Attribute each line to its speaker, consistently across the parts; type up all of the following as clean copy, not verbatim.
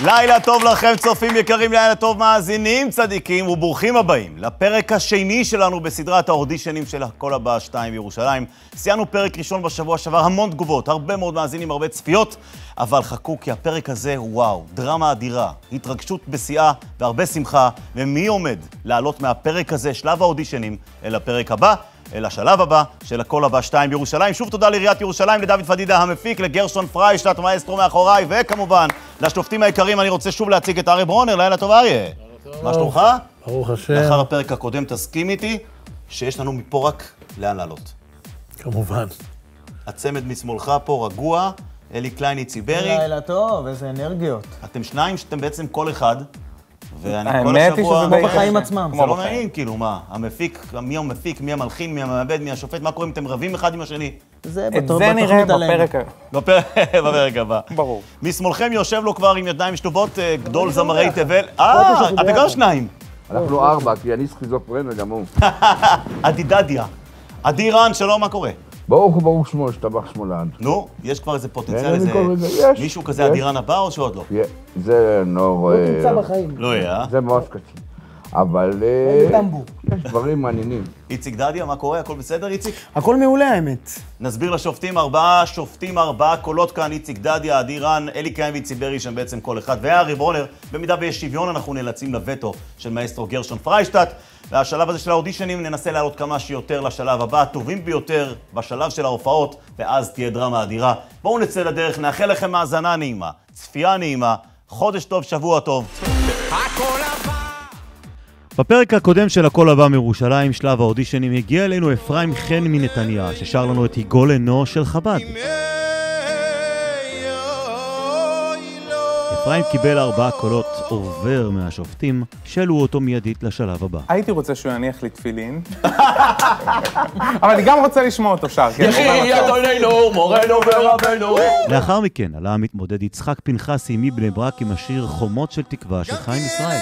Speaker 1: לילה טוב לכם, צופים יקרים, לילה טוב מאזינים, צדיקים וברוכים הבאים לפרק השני שלנו בסדרת האודישנים של הכל הבא 2 בירושלים. סיימנו פרק ראשון בשבוע שעבר, המון תגובות, הרבה מאוד מאזינים, הרבה צפיות, אבל חכו כי הפרק הזה הוא וואו, דרמה אדירה, התרגשות בשיאה והרבה שמחה, ומי עומד לעלות מהפרק הזה, שלב האודישנים, אל הפרק הבא? אל השלב הבא של הכל הבא 2 בירושלים. שוב תודה לעיריית ירושלים, לדוד פדידה המפיק, לגרשון פריישטט, מאסטרו מאחוריי, וכמובן לשופטים היקרים. אני רוצה שוב להציג את אריה ברונר. לילה טוב אריה. מה שלומך?
Speaker 2: ברוך השם.
Speaker 1: לאחר הפרק הקודם תסכים איתי שיש לנו מפה רק לאן לעלות.
Speaker 2: כמובן.
Speaker 1: הצמד משמאלך פה רגוע, אלי קליין ציברי.
Speaker 3: לילה טוב, איזה אנרגיות.
Speaker 1: אתם שניים שאתם בעצם כל אחד.
Speaker 3: האמת היא שזה כמו בחיים עצמם.
Speaker 1: זה לא נעים, כאילו, מה? המפיק, מי המפיק, מי המלחין, מי המעבד, מי השופט, מה קורה אם אתם רבים אחד עם השני?
Speaker 3: זה
Speaker 4: נראה בפרק
Speaker 1: בפרק הבא.
Speaker 4: ברור.
Speaker 1: משמאלכם יושב לו כבר עם ידיים שלובות, גדול זמרי תבל. אתם גם שניים.
Speaker 5: אנחנו 4, כי אני סכיזופרן וגם הוא.
Speaker 1: עדידדיה. עדי רן, שלום, מה קורה?
Speaker 5: ברוך הוא ברוך שמו, שטבח שמולד.
Speaker 1: נו, יש כבר איזה פוטנציאל, איזה מישהו כזה עדי רן הבא או שעוד לא?
Speaker 5: זה לא
Speaker 3: תמצא בחיים.
Speaker 1: לא יהיה,
Speaker 5: זה מאוד קשה. אבל יש דברים מעניינים.
Speaker 1: איציק דדיה, מה קורה? הכל בסדר, איציק?
Speaker 3: הכל מעולה, האמת.
Speaker 1: נסביר לשופטים, 4 שופטים, 4 קולות כאן, איציק דדיה, עדי רן, אלי קליין וציברי, שהם בעצם כל אחד, והארי ברונר. במידה ויש שוויון, אנחנו נאלצים לווטו של מאסטרו גרשון פריישטט. והשלב הזה של האודישנים ננסה לעלות כמה שיותר לשלב הבא, הטובים ביותר בשלב של ההופעות, ואז תהיה דרמה אדירה. בואו נצא לדרך, נאחל לכם מאזנה נעימה, צפייה נעימה, חודש טוב, שבוע טוב. בפרק הקודם של הכל הבא מירושלים, שלב האודישנים, הגיע אלינו אפרים חן מנתניה, ששר לנו את יגאל עינו של חב"ד. אפרים קיבל 4 קולות עובר מהשופטים, שאלו אותו מיידית לשלב הבא.
Speaker 4: הייתי רוצה שהוא יניח לי תפילין, אבל אני גם רוצה לשמוע אותו שר.
Speaker 1: יחי אדוננו, מורנו ורבנו.
Speaker 6: לאחר מכן עלה המתמודד יצחק פנחסי מבני ברק עם השיר חומות של תקווה של חיים ישראל.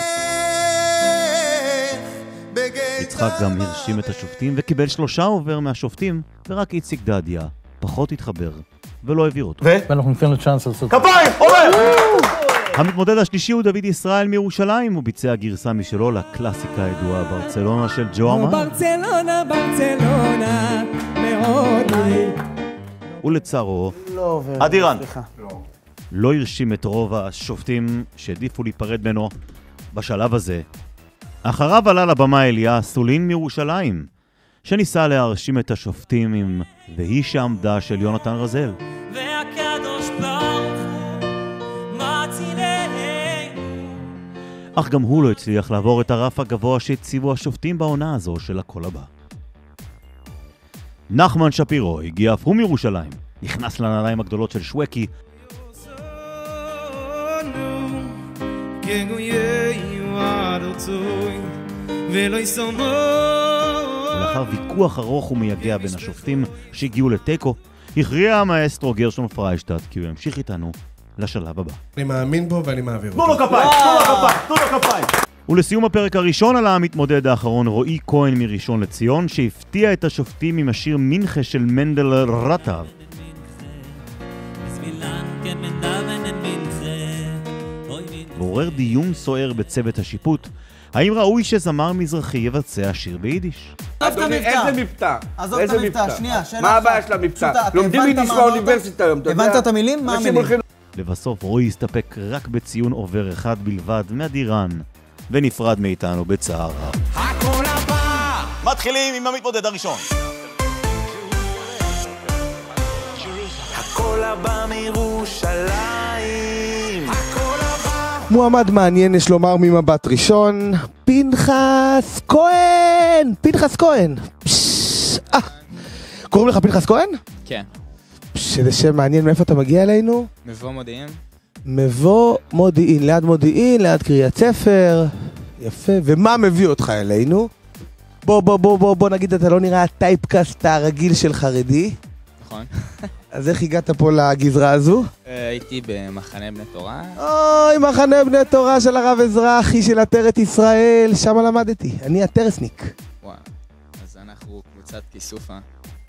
Speaker 6: יצחק גם הרשים את השופטים וקיבל 3 עובר מהשופטים, ורק איציק דדיה פחות התחבר ולא העביר אותו.
Speaker 2: ואנחנו ניתן לו צ'אנס לעשות.
Speaker 1: כפיים! עובר!
Speaker 6: המתמודד השלישי הוא דוד ישראל מירושלים, הוא ביצע גרסה משלו לקלאסיקה הידועה ברצלונה של ג'ו אמן.
Speaker 7: ברצלונה, ברצלונה, מאוד לי.
Speaker 6: ולצערו,
Speaker 1: עדי רן.
Speaker 6: לא הרשים את רוב השופטים שהעדיפו להיפרד ממנו בשלב הזה. אחריו עלה לבמה אליה סולין מירושלים, שניסה להרשים את השופטים עם והיא שעמדה של יונתן רזל.
Speaker 7: והקדוש ברוך הוא מצילי.
Speaker 6: אך גם הוא לא הצליח לעבור את הרף הגבוה שהציבו השופטים בעונה הזו של הכל הבא. נחמן שפירו הגיע אף הוא מירושלים, נכנס לנעליים הגדולות של שווקי, ולאחר ויכוח ארוך ומייגע בין השופטים שהגיעו לטקו, הכריע המאסטרו גרשון פריישטט כי הוא ימשיך איתנו לשלב הבא.
Speaker 8: אני מאמין בו ואני מעביר אותו.
Speaker 1: תנו לו כפיים, תנו לו כפיים, תנו לו כפיים.
Speaker 6: ולסיום הפרק הראשון עלה המתמודד האחרון רועי כהן מראשון לציון, שהפתיע את השופטים עם השיר מנחה של מנדל רטב. ועורר דיון סוער בצוות השיפוט, האם ראוי שזמר מזרחי יבצע שיר ביידיש?
Speaker 5: איזה מבטא?
Speaker 3: עזוב את המבטא, שנייה, שאלה.
Speaker 5: מה הבעיה של המבטא? לומדים יידיש באוניברסיטה היום, אתה יודע?
Speaker 3: הבנת את המילים? מה המילים?
Speaker 6: לבסוף רועי הסתפק רק בציון עובר אחד בלבד מעדי רן, ונפרד מאיתנו בצער רב.
Speaker 7: הכל הבא!
Speaker 1: מתחילים עם המתמודד הראשון.
Speaker 7: הכל הבא מירושלים. הכל הבא.
Speaker 9: מועמד מעניין יש לומר ממבט ראשון, פנחס כהן! פנחס כהן! קוראים לך פנחס כהן?
Speaker 10: כן.
Speaker 9: שזה שם מעניין, מאיפה אתה מגיע אלינו?
Speaker 10: מבוא מודיעין.
Speaker 9: מבוא מודיעין, ליד מודיעין, ליד קריית ספר. יפה, ומה מביא אותך אלינו? בוא נגיד, אתה לא נראה הטייפקאסט הרגיל של חרדי.
Speaker 10: נכון.
Speaker 9: אז איך הגעת פה לגזרה הזו?
Speaker 10: הייתי במחנה בני תורה.
Speaker 9: אוי, מחנה בני תורה של הרב אזרחי של עטרת ישראל, שם למדתי. אני עטרסניק.
Speaker 10: וואו, אז אנחנו קבוצת כיסופה.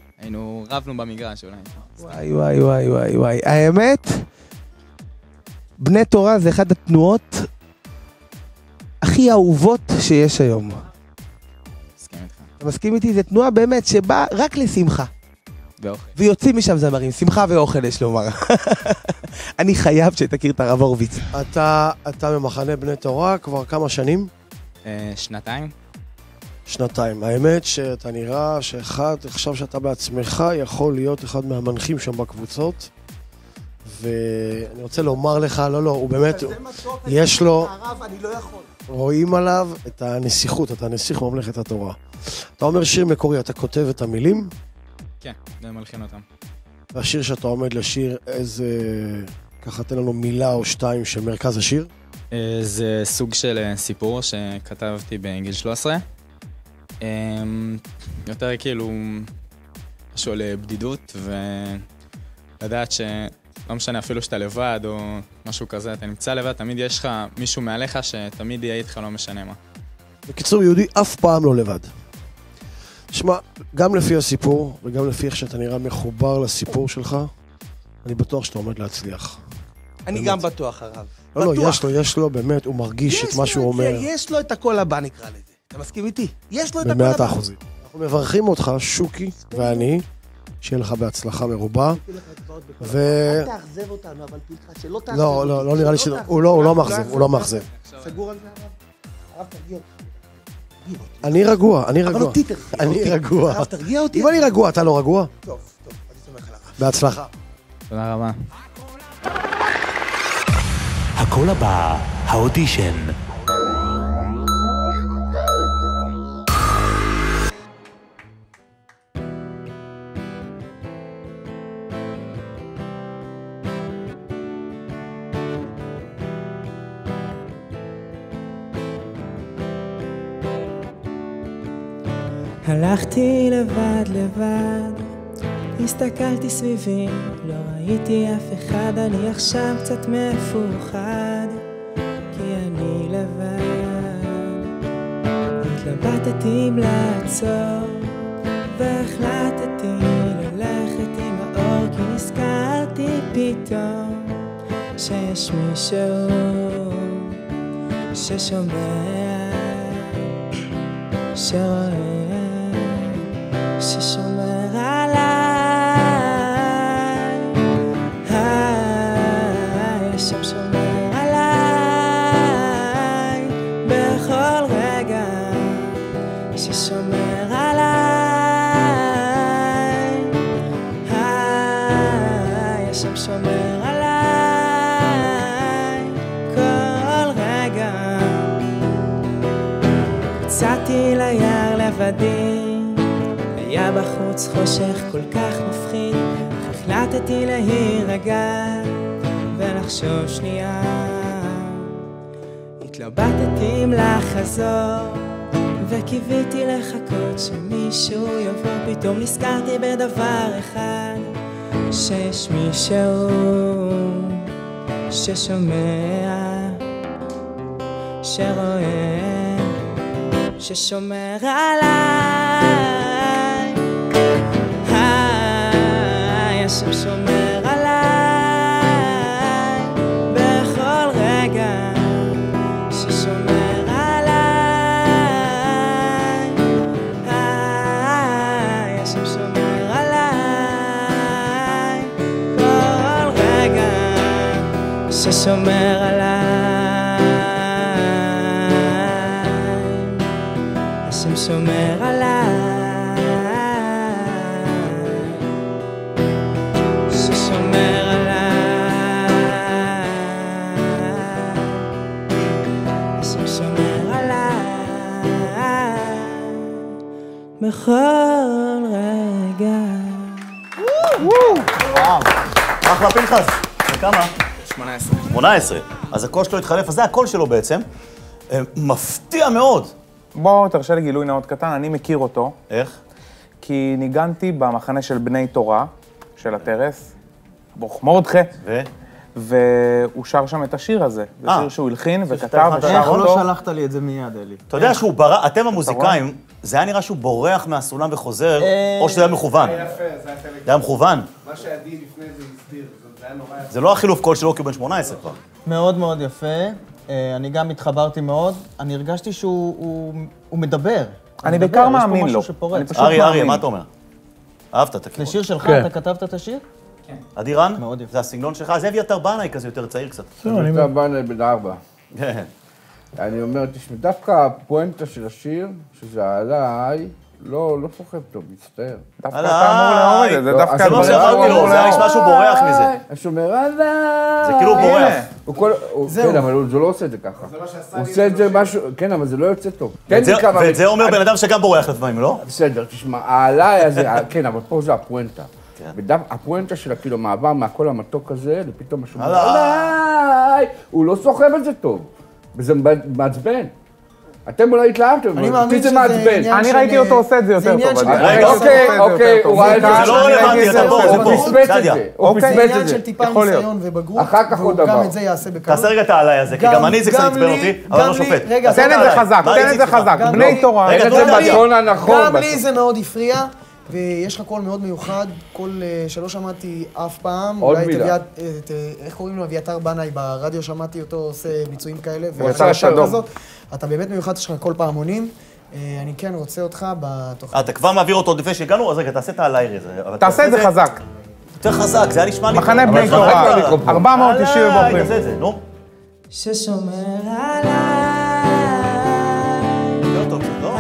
Speaker 10: רבנו במגרש אולי.
Speaker 9: וואי. האמת, בני תורה זה אחת התנועות הכי אהובות שיש היום.
Speaker 10: מסכים איתך.
Speaker 9: אתה מסכים איתי? זו תנועה באמת שבאה רק לשמחה.
Speaker 10: ואוכל.
Speaker 9: ויוצאים משם זמרים, שמחה ואוכל יש לומר. אני חייב שתכיר את הרב הורוביץ.
Speaker 8: אתה ממחנה בני תורה כבר כמה שנים?
Speaker 10: 2
Speaker 8: שנתיים. האמת שאתה נראה עכשיו שאתה בעצמך יכול להיות אחד מהמנחים שם בקבוצות. ואני רוצה לומר לך, לא, הוא באמת, יש לו, רואים עליו את הנסיכות, אתה נסיך ממלכת התורה. אתה אומר שיר מקורי, אתה כותב את המילים?
Speaker 10: כן, ומלחין אותם.
Speaker 8: והשיר שאתה עומד לשיר, איזה, ככה תן לנו מילה או שתיים של מרכז השיר?
Speaker 10: זה סוג של סיפור שכתבתי בגיל 13. יותר כאילו משהו לבדידות, ולדעת שלא משנה אפילו שאתה לבד או משהו כזה, אתה נמצא לבד, תמיד יש לך מישהו מעליך שתמיד יהיה איתך, לא משנה מה.
Speaker 8: בקיצור, יהודי אף פעם לא לבד. תשמע, גם לפי הסיפור וגם לפי איך שאתה נראה מחובר לסיפור שלך, אני בטוח שאתה עומד להצליח.
Speaker 9: אני גם בטוח, הרב.
Speaker 8: לא, יש לו באמת, הוא מרגיש את מה שהוא אומר.
Speaker 9: יש לו את הקול הבא, נקרא לזה. אתה מסכים איתי? יש לו את הקול הבא.
Speaker 8: ב100%. אנחנו מברכים אותך, שוקי ואני, שיהיה לך בהצלחה מרובה.
Speaker 9: אל תאכזב אותנו, אבל פילחה, שלא תאכזב.
Speaker 8: לא נראה לי הוא לא מאכזב.
Speaker 9: סגור על זה, הרב, תרגיע אותי.
Speaker 8: אני רגוע.
Speaker 9: אבל אותי תרגיע.
Speaker 8: אני רגוע.
Speaker 9: הרב, תרגיע אותי.
Speaker 8: אם אני רגוע, אתה לא רגוע?
Speaker 9: טוב, אני סומך על הרב.
Speaker 8: בהצלחה.
Speaker 10: תודה רבה.
Speaker 11: הקול הבא, האודישן.
Speaker 12: הלכתי לבד, הסתכלתי סביבי, לא ראיתי אף אחד, אני עכשיו קצת מפוחד, כי אני לבד. התלבטתי אם לעצור, והחלטתי ללכת עם האור, כי נזכרתי פתאום שיש מישהו ששומע, שרואה, ששומר עליי, יש שם שומר עליי בכל רגע, ששומר עליי, יש שם שומר עליי כל רגע. יצאתי ליער לבדי, היה בחוץ חושך כל כך מפחיד, החלטתי להירגע ולחשוב שנייה. התלבטתי אם לחזור וקיוויתי לחכות שמישהו יבוא, פתאום נזכרתי בדבר אחד, שיש מישהו ששומע, שרואה, ששומר עליי, יש שם שומר עליי בכל רגע, ששומר עליי, יש שם שומר עליי כל רגע, ששומר עליי, השם שומר עליי, ששומר עליי, השם שומר עליי בכל רגע.
Speaker 1: אחלה פנחס, וכמה?
Speaker 10: 18.
Speaker 1: 18. אז הקול שלו התחלף, אז זה הקול שלו בעצם. מפתיע מאוד.
Speaker 4: בוא, תרשה לי גילוי נאות קטן, אני מכיר אותו.
Speaker 1: איך?
Speaker 4: כי ניגנתי במחנה של בני תורה, של הטרס, ברוך מרדכי. והוא שר שם את השיר הזה. זה שיר שהוא הלחין וכתב ושר
Speaker 3: איך
Speaker 4: אותו.
Speaker 3: לא שלחת לי את זה מיד, אלי?
Speaker 1: אתה יודע שהוא ברח, אתם המוזיקאים, זה היה נראה שהוא בורח מהסולם וחוזר, או שזה היה מכוון.
Speaker 13: זה היה יפה, זה היה חלק.
Speaker 1: זה היה מכוון.
Speaker 13: מה שעדי לפני זה הסביר, זה היה נורא יפה.
Speaker 1: זה לא החילוף קול שלו כי הוא בן 18 כבר.
Speaker 3: מאוד מאוד יפה. אני גם התחברתי מאוד. אני הרגשתי שהוא מדבר.
Speaker 4: אני בעיקר מאמין לו.
Speaker 1: אריה, מה אתה אומר? אהבת את הכיוון.
Speaker 3: לשיר שלך, אתה כתבת את השיר?
Speaker 1: כן. אדירן? מאוד יפה. זה הסגנון שלך? זה אביתר בנאי כזה יותר צעיר קצת.
Speaker 5: אביתר בנאי בן 4. אני אומר, תשמע, דווקא הפואנטה של השיר, שזה עליי, לא סוחב טוב, מצטער.
Speaker 4: דווקא אתה אמור לאהוב את זה, זה דווקא...
Speaker 1: זה לא שאמרתי לו, זה היה נשמע שהוא בורח מזה.
Speaker 5: השומר עליי.
Speaker 1: זה כאילו בורח.
Speaker 5: כן, אבל הוא לא עושה את זה ככה. הוא עושה את זה משהו, כן, אבל זה לא יוצא טוב.
Speaker 1: ואת זה אומר בן אדם שגם בורח לפעמים, לא?
Speaker 5: בסדר, תשמע, העליי הזה, כן, אבל פה זה הפואנטה. הפואנטה שלה, כאילו, מעבר מהכל המתוק הזה, לפתאום השומר עליי. הוא לא סוחב את זה טוב. וזה מעצבן. אתם אולי התלהבתם,
Speaker 3: אני מאמין שזה
Speaker 5: מעצבן.
Speaker 4: אני ראיתי אותו עושה את זה יותר טוב.
Speaker 5: אוקיי, הוא ראה את זה.
Speaker 1: זה לא רלוונטי, אתה פה, זה פה.
Speaker 5: הוא פספס את זה. הוא פספס
Speaker 3: זה
Speaker 5: את
Speaker 3: עניין
Speaker 5: זה.
Speaker 3: של טיפה ניסיון ובגרות,
Speaker 5: אחר כך עוד דבר.
Speaker 3: וגם את זה יעשה בקלות.
Speaker 1: תעשה רגע את העליי הזה, כי גם אני זה קצת עצבן אותי, אבל לא שופט.
Speaker 4: תן את זה חזק, תן את זה חזק. בני תורה.
Speaker 1: רגע, תן את זה
Speaker 5: בטון הנכון.
Speaker 3: גם לי זה מאוד הפריע, ויש לך קול מאוד מיוחד, קול שלא שמעתי אף פעם.
Speaker 5: עוד מילה.
Speaker 3: איך קוראים לו? אביתר בנאי, ברדיו שמעתי אותו עושה ביצועים כאלה. אתה באמת מיוחד, יש לך קול פעמונים. אני כן רוצה אותך בתוכנית.
Speaker 1: אתה כבר מעביר אותו עוד לפני שהגענו, אז רגע, תעשה את העליי הזה.
Speaker 4: תעשה את זה חזק.
Speaker 1: יותר חזק, זה היה נשמע לי...
Speaker 4: מחנה בני תורה, 490 בוחרים.
Speaker 1: תעשה את זה, נו.
Speaker 12: ששומר עליי.
Speaker 1: יותר טוב, לא?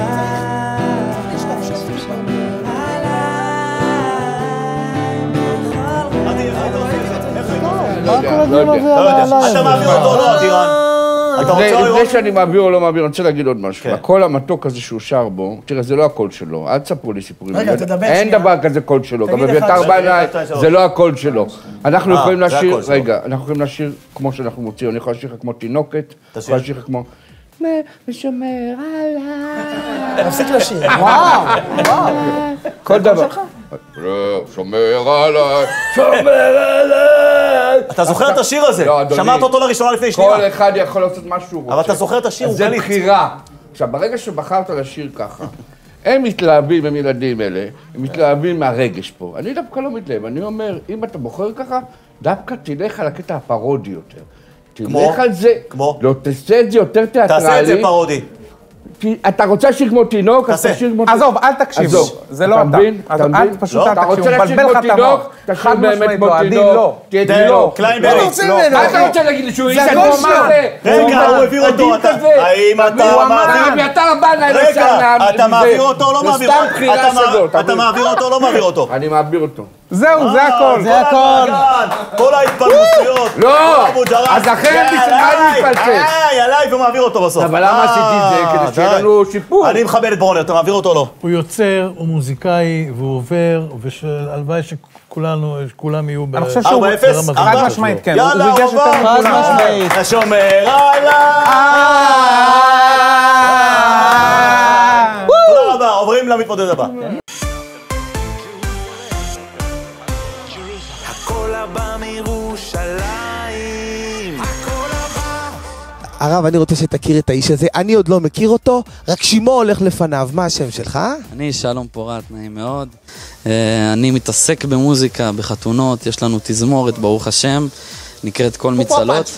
Speaker 1: אתה מעביר אותו או לא, אדירן?
Speaker 5: לפני שאני מעביר או לא מעביר, אני רוצה להגיד עוד משהו. הקול המתוק הזה שהוא שר בו, תראה, זה לא הקול שלו. אל תספרו לי סיפורים.
Speaker 3: רגע, תדבר
Speaker 5: אין דבר כזה קול שלו. גם אביתר בנאי, זה לא הקול שלו. אנחנו יכולים לשיר, רגע, אנחנו יכולים לשיר כמו שאנחנו מוצאים. אני יכול לשיר לך כמו תינוקת, אני יכול לשיר לך כמו... ושומר עליי.
Speaker 3: תפסיק לשיר. וואו, וואו.
Speaker 5: כל דבר. שומר עליי, שומר עליי.
Speaker 1: אתה זוכר את השיר הזה? שמעת אותו לראשונה לפני שנייה.
Speaker 5: כל אחד יכול לעשות מה שהוא רוצה.
Speaker 1: אבל אתה זוכר את השיר, הוא
Speaker 5: זה
Speaker 1: קליט.
Speaker 5: בחירה. עכשיו, ברגע שבחרת לשיר ככה, הם מתלהבים, הם ילדים אלה, הם מתלהבים מהרגש פה. אני דווקא לא מתלהב, אני אומר, אם אתה בוחר ככה, דווקא תלך על הקטע הפרודי יותר. תלך על זה, לא תעשה את זה יותר תיאטרלי.
Speaker 1: תעשה את זה פרודי.
Speaker 5: אתה רוצה לשיר כמו תינוק, אז תשיר כמו תינוק.
Speaker 4: עזוב, אל תקשיב, זה לא אתה. אל פשוט אל תקשיב, הוא מבלבל לך את המוח.
Speaker 5: תשיר באמת כמו
Speaker 4: עדי
Speaker 5: תינוק.
Speaker 4: לא.
Speaker 5: תדעו.
Speaker 1: קליינברי.
Speaker 5: מה אתה רוצה להגיד לי שהוא איש
Speaker 3: הכל
Speaker 5: שלו?
Speaker 1: רגע, הוא העביר אותו. האם אתה מעביר... רגע, אתה מעביר אותו או לא מעביר אותו? אתה מעביר אותו או לא מעביר אותו?
Speaker 5: אני מעביר אותו.
Speaker 4: זהו, זה הכל.
Speaker 3: זה הכל.
Speaker 1: כל ההתפלמוסיות.
Speaker 5: לא, אז אחרת בשביל אני מתפלצץ.
Speaker 1: עליי ומעביר אותו בסוף.
Speaker 5: אבל למה עשיתי את זה? כדי שיהיה לנו שיפור.
Speaker 1: אני מכבד את ברונר, אתה מעביר אותו או לא?
Speaker 2: הוא יוצר, הוא מוזיקאי, והוא עובר, והלוואי שכולם יהיו
Speaker 4: אני חושב שהוא חד משמעית, כן.
Speaker 1: יאללה,
Speaker 4: הוא ריגש יותר
Speaker 3: חד
Speaker 4: מכולם.
Speaker 3: משמעית.
Speaker 1: השומר עליי. תודה רבה, עוברים למתמודד הבא.
Speaker 7: הכל הבא מירושלים. הכל הבא.
Speaker 9: הרב, אני רוצה שתכיר את האיש הזה, אני עוד לא מכיר אותו, רק שימו הולך לפניו. מה השם שלך?
Speaker 13: אני שלום פורט, נעים מאוד. אני מתעסק במוזיקה, בחתונות, יש לנו תזמורת, ברוך השם, נקראת כל מצלות.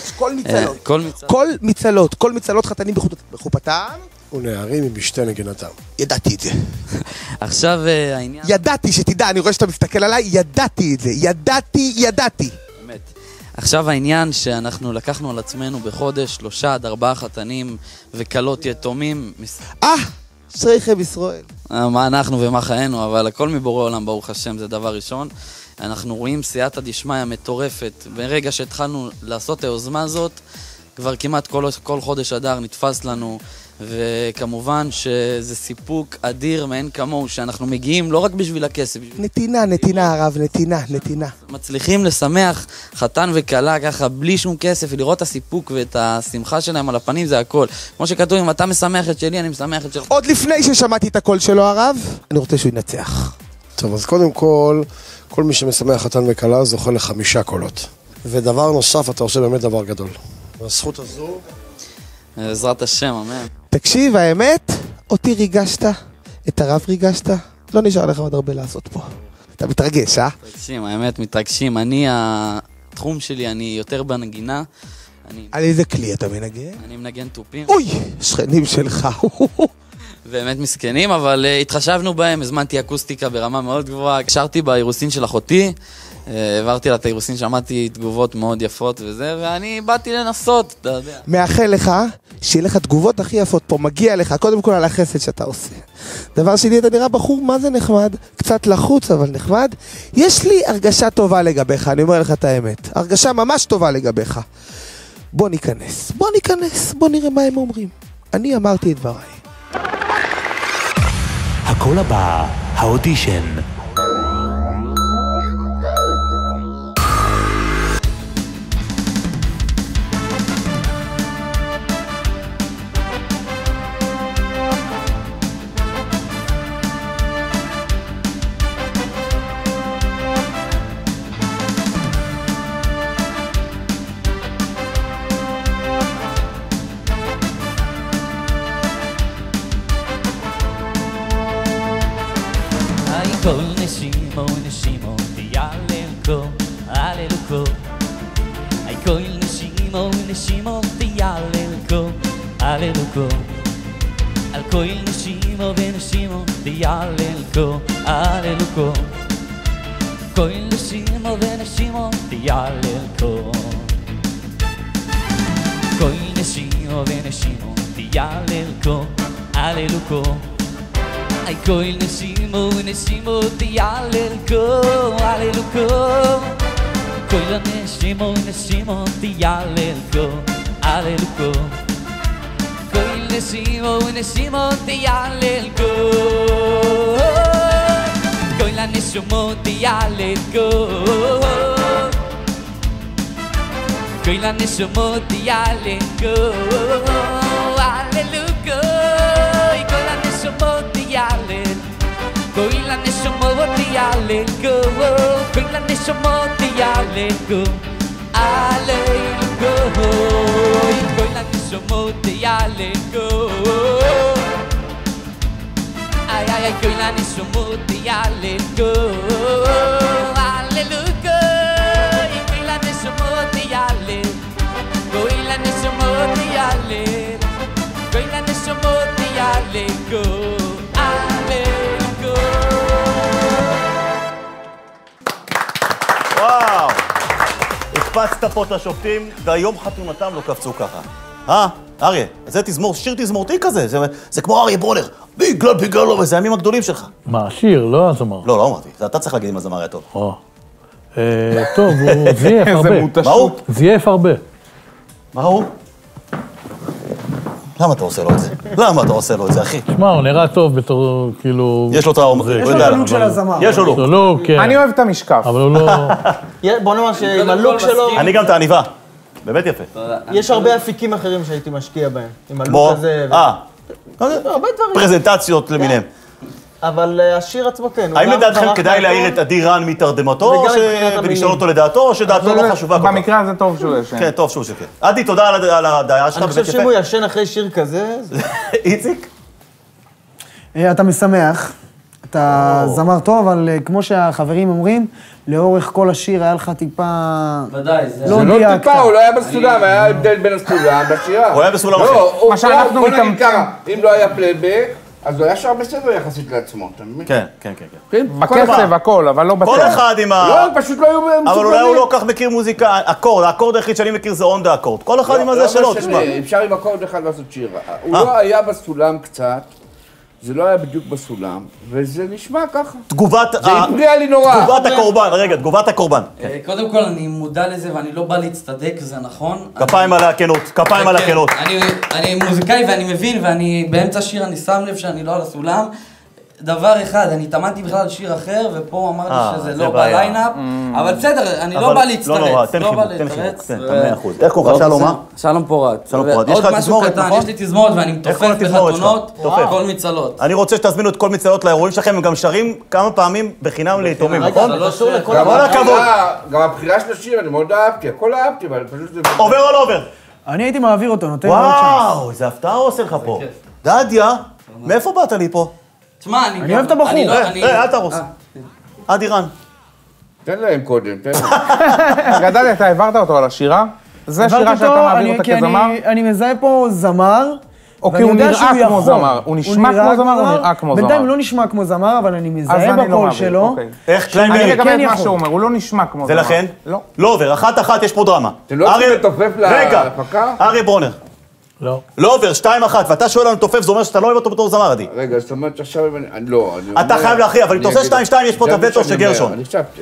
Speaker 9: כל מצלות חתנים בחופתם.
Speaker 8: ונערים מבשתי נגינתם.
Speaker 9: ידעתי את זה.
Speaker 13: עכשיו העניין...
Speaker 9: ידעתי, שתדע, אני רואה שאתה מסתכל עליי, ידעתי את זה. ידעתי.
Speaker 13: באמת. עכשיו העניין שאנחנו לקחנו על עצמנו בחודש 3-4 חתנים וקלות יתומים.
Speaker 9: שריכם ישראל.
Speaker 13: מה אנחנו ומה חיינו, אבל הכל מבורא עולם, ברוך השם, זה דבר ראשון. אנחנו רואים סייעתא דשמיא מטורפת. ברגע שהתחלנו לעשות את היוזמה הזאת, כבר כמעט כל חודש אדר נתפס לנו, וכמובן שזה סיפוק אדיר מאין כמוהו, שאנחנו מגיעים לא רק בשביל הכסף.
Speaker 9: נתינה הרב, נתינה.
Speaker 13: מצליחים לשמח חתן וקלה ככה בלי שום כסף, ולראות את הסיפוק ואת השמחה שלהם על הפנים, זה הכל. כמו שכתוב, אם אתה משמח את שלי, אני משמח את שלך.
Speaker 9: עוד לפני ששמעתי את הקול שלו הרב, אני רוצה שהוא ינצח.
Speaker 8: טוב, אז קודם כל מי שמשמח חתן וקלה זוכה ל5 קולות. ודבר נוסף, אתה עושה באמת דבר גדול. והזכות הזו...
Speaker 13: בעזרת השם, אמן.
Speaker 9: תקשיב, האמת, אותי ריגשת, את הרב ריגשת, לא נשאר לך עוד הרבה לעשות פה. אתה מתרגש,
Speaker 13: מתרגשים, האמת, מתרגשים. התחום שלי, אני יותר בנגינה,
Speaker 9: על איזה כלי אתה מנגן?
Speaker 13: אני מנגן טופים.
Speaker 9: אוי, שכנים שלך.
Speaker 13: באמת מסכנים, אבל התחשבנו בהם, הזמנתי אקוסטיקה ברמה מאוד גבוהה. שרתי באירוסין של אחותי, העברתי לה את האירוסין, שמעתי תגובות מאוד יפות וזה, ואני באתי לנסות, אתה יודע.
Speaker 9: מאחל לך שיהיה לך תגובות הכי יפות פה, מגיע לך, קודם כל על החסד שאתה עושה. דבר שני, אתה נראה בחור מה זה נחמד, קצת לחוץ אבל נחמד. יש לי הרגשה טובה לגביך, אני אומר לך את האמת. הרגשה ממש טובה לגביך. בוא ניכנס, בוא נראה מה הם אומרים. אני אמרתי את דבריי.
Speaker 11: הקול הבא, האודישן.
Speaker 14: כל נשימו נשימו תיאללקו, אללקו. ay כל נשימו נשימו תיאללקו, אללקו. על כל נשימו ונשימו תיאללקו, אללקו. כל נשימו ונשימו תיאללקו. כל נשימו ונשימו תיאללקו, אללקו. ay כל נשימו ונשימו תיאללקו, אללקו. כל נשימו ונשימו תיאללקו, אללקו. כל נשימו ונשימו תיאללקו. כל נשימו תיאללקו. כל נשימו תיאללקו, אללקו. כל נשימו כל הנשמות יעלקו, כל הנשמות יעלקו, אללקו. כל הנשמות יעלקו, איי איי איי. כל הנשמות יעלקו, אללקו. כל הנשמות יעלק, כל הנשמות יעלק, כל הנשמות יעלקו.
Speaker 1: וואו, הקפצת פה את השופטים, והיום חתונתם לא קפצו ככה. אריה, זה שיר תזמורתי כזה, זה כמו אריה ברונר, בגלל לו, וזה הימים הגדולים שלך.
Speaker 2: מה, שיר, לא הזמר?
Speaker 1: לא אמרתי, זה אתה צריך להגיד אם הזמר היה טוב.
Speaker 2: טוב, הוא זייף הרבה.
Speaker 1: מה הוא?
Speaker 2: זייף הרבה.
Speaker 1: מה הוא? למה אתה עושה לו את זה? למה אתה עושה לו את זה, אחי?
Speaker 2: תשמע, הוא נראה טוב בתור, כאילו...
Speaker 1: יש לו את האומר.
Speaker 3: יש לו את הלוק של הזמר.
Speaker 1: יש לו לוק.
Speaker 4: אני אוהב את המשקף.
Speaker 2: אבל הוא לא...
Speaker 15: בוא נאמר שעם הלוק שלו...
Speaker 1: אני גם את העניבה. באמת יפה.
Speaker 15: יש הרבה אפיקים אחרים שהייתי משקיע בהם. עם הלוק הזה... הרבה דברים.
Speaker 1: פרזנטציות למיניהם.
Speaker 15: אבל השיר עצמו כן.
Speaker 1: האם לדעתכם כדאי להעיר את עדי רן מתרדמתו, ולשאול אותו לדעתו, או שדעתו לא חשובה כל כך?
Speaker 4: במקרה הזה טוב שהוא ישן.
Speaker 1: כן, טוב שהוא שכן. עדי, תודה על הדעה שלך.
Speaker 15: אני חושב שאם הוא ישן אחרי שיר כזה...
Speaker 1: איציק?
Speaker 3: אתה משמח, אתה זמר טוב, אבל כמו שהחברים אומרים, לאורך כל השיר היה לך טיפה...
Speaker 15: ודאי,
Speaker 5: זה לא טיפה, הוא לא היה בסולם, היה הבדל בין הסולם לשירה.
Speaker 1: הוא היה בסולם אחר.
Speaker 5: לא, בוא נגיד ככה, אם לא היה פלייבק, אז הוא היה שר בסדר יחסית לעצמו, אתה מבין?
Speaker 1: כן.
Speaker 4: בקצב, הכל, אבל לא בקצב.
Speaker 1: כל אחד עם ה...
Speaker 5: לא, פשוט לא היו מצופנים.
Speaker 1: אבל אולי הוא לא כך מכיר מוזיקה, האקורד היחיד שאני מכיר זה אונדה אקורד. כל אחד עם הזה שלו, תשמע.
Speaker 5: אפשר עם אקורד אחד לעשות שיר. הוא לא היה בסולם קצת, זה לא היה בדיוק בסולם, וזה נשמע ככה. זה הפריע לי נורא.
Speaker 1: תגובת הקורבן, רגע, תגובת הקורבן.
Speaker 13: קודם כל, אני מודע לזה ואני לא בא להצטדק, זה נכון.
Speaker 1: כפיים על הכנות, כפיים על הכנות.
Speaker 13: אני מוזיקאי ואני מבין, ואני באמצע שיר אני שם לב שאני לא על הסולם. דבר אחד, אני התאמנתי בכלל על שיר אחר, ופה אמרתי שזה לא בליינאפ, אבל בסדר, אני לא בא להצטרץ.
Speaker 1: לא נורא, תן חיבוק, תן 100%. איך קוראים לך, שלום, מה?
Speaker 13: שלום פורט.
Speaker 1: שלום פורט, יש לך תזמורת, נכון?
Speaker 13: יש לי תזמורת ואני מתופף בחתונות, כל מצלות.
Speaker 1: אני רוצה שתזמינו את כל מצלות לאירועים שלכם, הם גם שרים כמה פעמים בחינם ליתומים, נכון?
Speaker 5: כל הכבוד. גם הבחירה של השיר, אני מאוד אהבתי, הכל אהבתי, אבל פשוט זה...
Speaker 1: עובר או לא עובר?
Speaker 3: אני הייתי מעביר אותו, נותן לו עוד צ'אנס.
Speaker 1: וואו, איזה הפתעה הוא עושה לך פה. דדיה, מאיפה באת לי פה?
Speaker 13: תשמע,
Speaker 3: אני אוהב את הבחור.
Speaker 1: אל תרוס. עדי רן.
Speaker 5: תן להם קודם, תן להם.
Speaker 4: גדל, אתה העברת אותו על השירה? זה שירה שאתה מעביר אותה כזמר?
Speaker 3: אני מזהה פה זמר.
Speaker 4: או כי הוא נראה כמו זמר. הוא נשמע כמו זמר או נראה כמו זמר?
Speaker 3: בינתיים הוא לא נשמע כמו זמר, אבל אני מזהה בקול שלו.
Speaker 1: איך קליימברי?
Speaker 4: אני מגבה את מה שהוא אומר, הוא לא נשמע כמו זמר.
Speaker 1: ולכן?
Speaker 4: לא.
Speaker 1: לא עובר, אחת יש פה דרמה.
Speaker 5: אתם לא צריכים לתופף להפקה?
Speaker 1: אריה ברונר.
Speaker 2: לא.
Speaker 1: לא עובר, 2-1, ואתה שואל לנו תופף, זה אומר שאתה לא אוהב אותו בתור זמר, עדי.
Speaker 5: רגע, זאת אומרת שעכשיו... לא, אני אומר...
Speaker 1: אתה חייב להכריע, אבל אם אתה עושה 2-2, יש פה את הווטו של גרשון.
Speaker 5: אני חשבתי...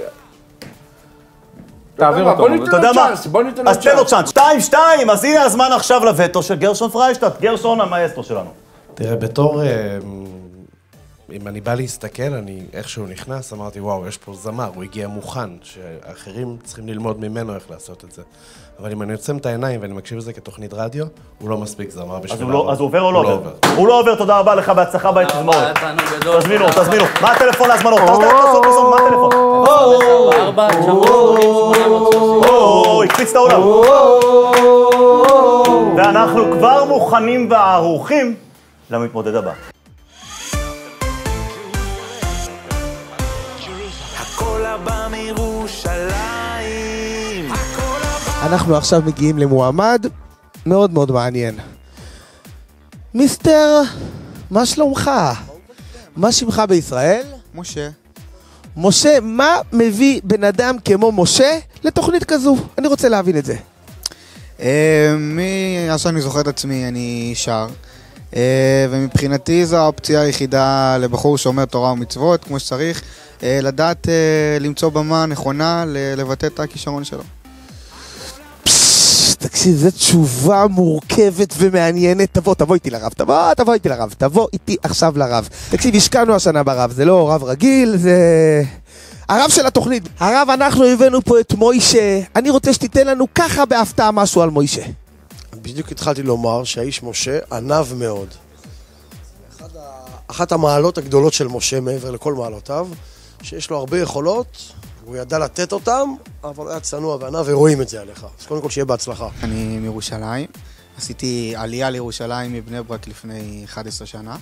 Speaker 4: תעביר אותו.
Speaker 1: אתה יודע מה? אז תן לו צ'אנס. 2-2, אז הנה הזמן עכשיו לווטו של גרשון פריישטט. גרשון המאסטרו שלנו.
Speaker 16: תראה, בתור... אם אני בא להסתכל, איך שהוא נכנס, אמרתי, וואו, יש פה זמר, הוא הגיע מוכן, שאחרים צריכים ללמוד ממנו איך לעשות את זה. אבל אם אני יוצא את העיניים ואני מקשיב לזה כתוכנית רדיו, הוא לא מספיק זמר בשביל...
Speaker 1: אז הוא עובר או לא עובר? הוא לא עובר, תודה רבה לך, בהצלחה בתזמורת. תזמינו. מה הטלפון להזמנות? מה הטלפון? הקפיץ את העולם. ואנחנו כבר מוכנים וערוכים למתמודד הבא.
Speaker 9: אנחנו עכשיו מגיעים למועמד מאוד מאוד מעניין. מיסטר, מה שלומך? מה שמך בישראל?
Speaker 17: משה.
Speaker 9: משה, מה מביא בן אדם כמו משה לתוכנית כזו? אני רוצה להבין את זה.
Speaker 17: מאז שאני זוכר את עצמי אני שר, ומבחינתי זו האופציה היחידה לבחור שאומר תורה ומצוות כמו שצריך, לדעת למצוא במה נכונה לבטא את הכישרון שלו.
Speaker 9: תקשיב, זו תשובה מורכבת ומעניינת. תבוא איתי לרב, תבוא איתי עכשיו לרב. תקשיב, השקענו השנה ברב, זה לא רב רגיל, זה... הרב של התוכנית. הרב, אנחנו הבאנו פה את מוישה. אני רוצה שתיתן לנו ככה בהפתעה משהו על מוישה.
Speaker 8: בדיוק התחלתי לומר שהאיש משה ענב מאוד. אחת המעלות הגדולות של משה מעבר לכל מעלותיו, שיש לו הרבה יכולות, הוא ידע לתת אותם, אבל היה צנוע וענב ורואים את זה עליך. אז קודם כל שיהיה בהצלחה.
Speaker 17: אני מירושלים, עשיתי עלייה לירושלים מבני ברק לפני 11 שנה.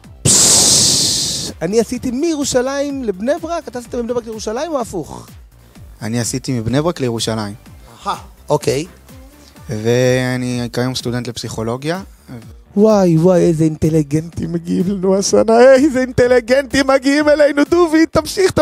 Speaker 9: אני עשיתי מירושלים לבני ברק, אתה עשית מבני ברק לירושלים או הפוך?
Speaker 17: אני עשיתי מבני ברק לירושלים.
Speaker 9: אוקיי.
Speaker 17: ואני כיום סטודנט לפסיכולוגיה.
Speaker 9: וואי, איזה אינטליגנטים מגיעים לנו השנה, איזה אינטליגנטים מגיעים אלינו, דובי, תמשיך.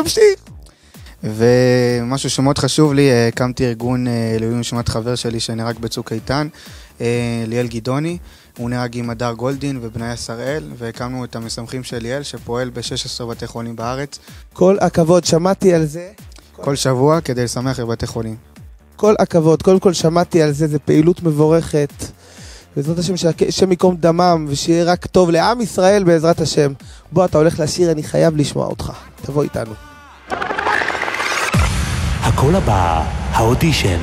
Speaker 17: ומשהו שמאוד חשוב לי, הקמתי ארגון לעילוי נשמת חבר שלי שנהרג בצוק איתן, ליאל גדעוני, הוא נהרג עם הדר גולדין ובניה שראל, והקמנו את המשמחים של ליאל שפועל ב-16 בתי חולים בארץ.
Speaker 9: כל הכבוד, שמעתי על זה.
Speaker 17: כל שבוע כדי לשמח את בתי חולים.
Speaker 9: כל הכבוד, קודם כל שמעתי על זה, זה פעילות מבורכת. בעזרת השם שהשם יקום דמם ושיהיה רק טוב לעם ישראל בעזרת השם. בוא, אתה הולך לשיר, אני חייב לשמוע אותך. תבוא איתנו.
Speaker 11: הקול הבא, האודישן.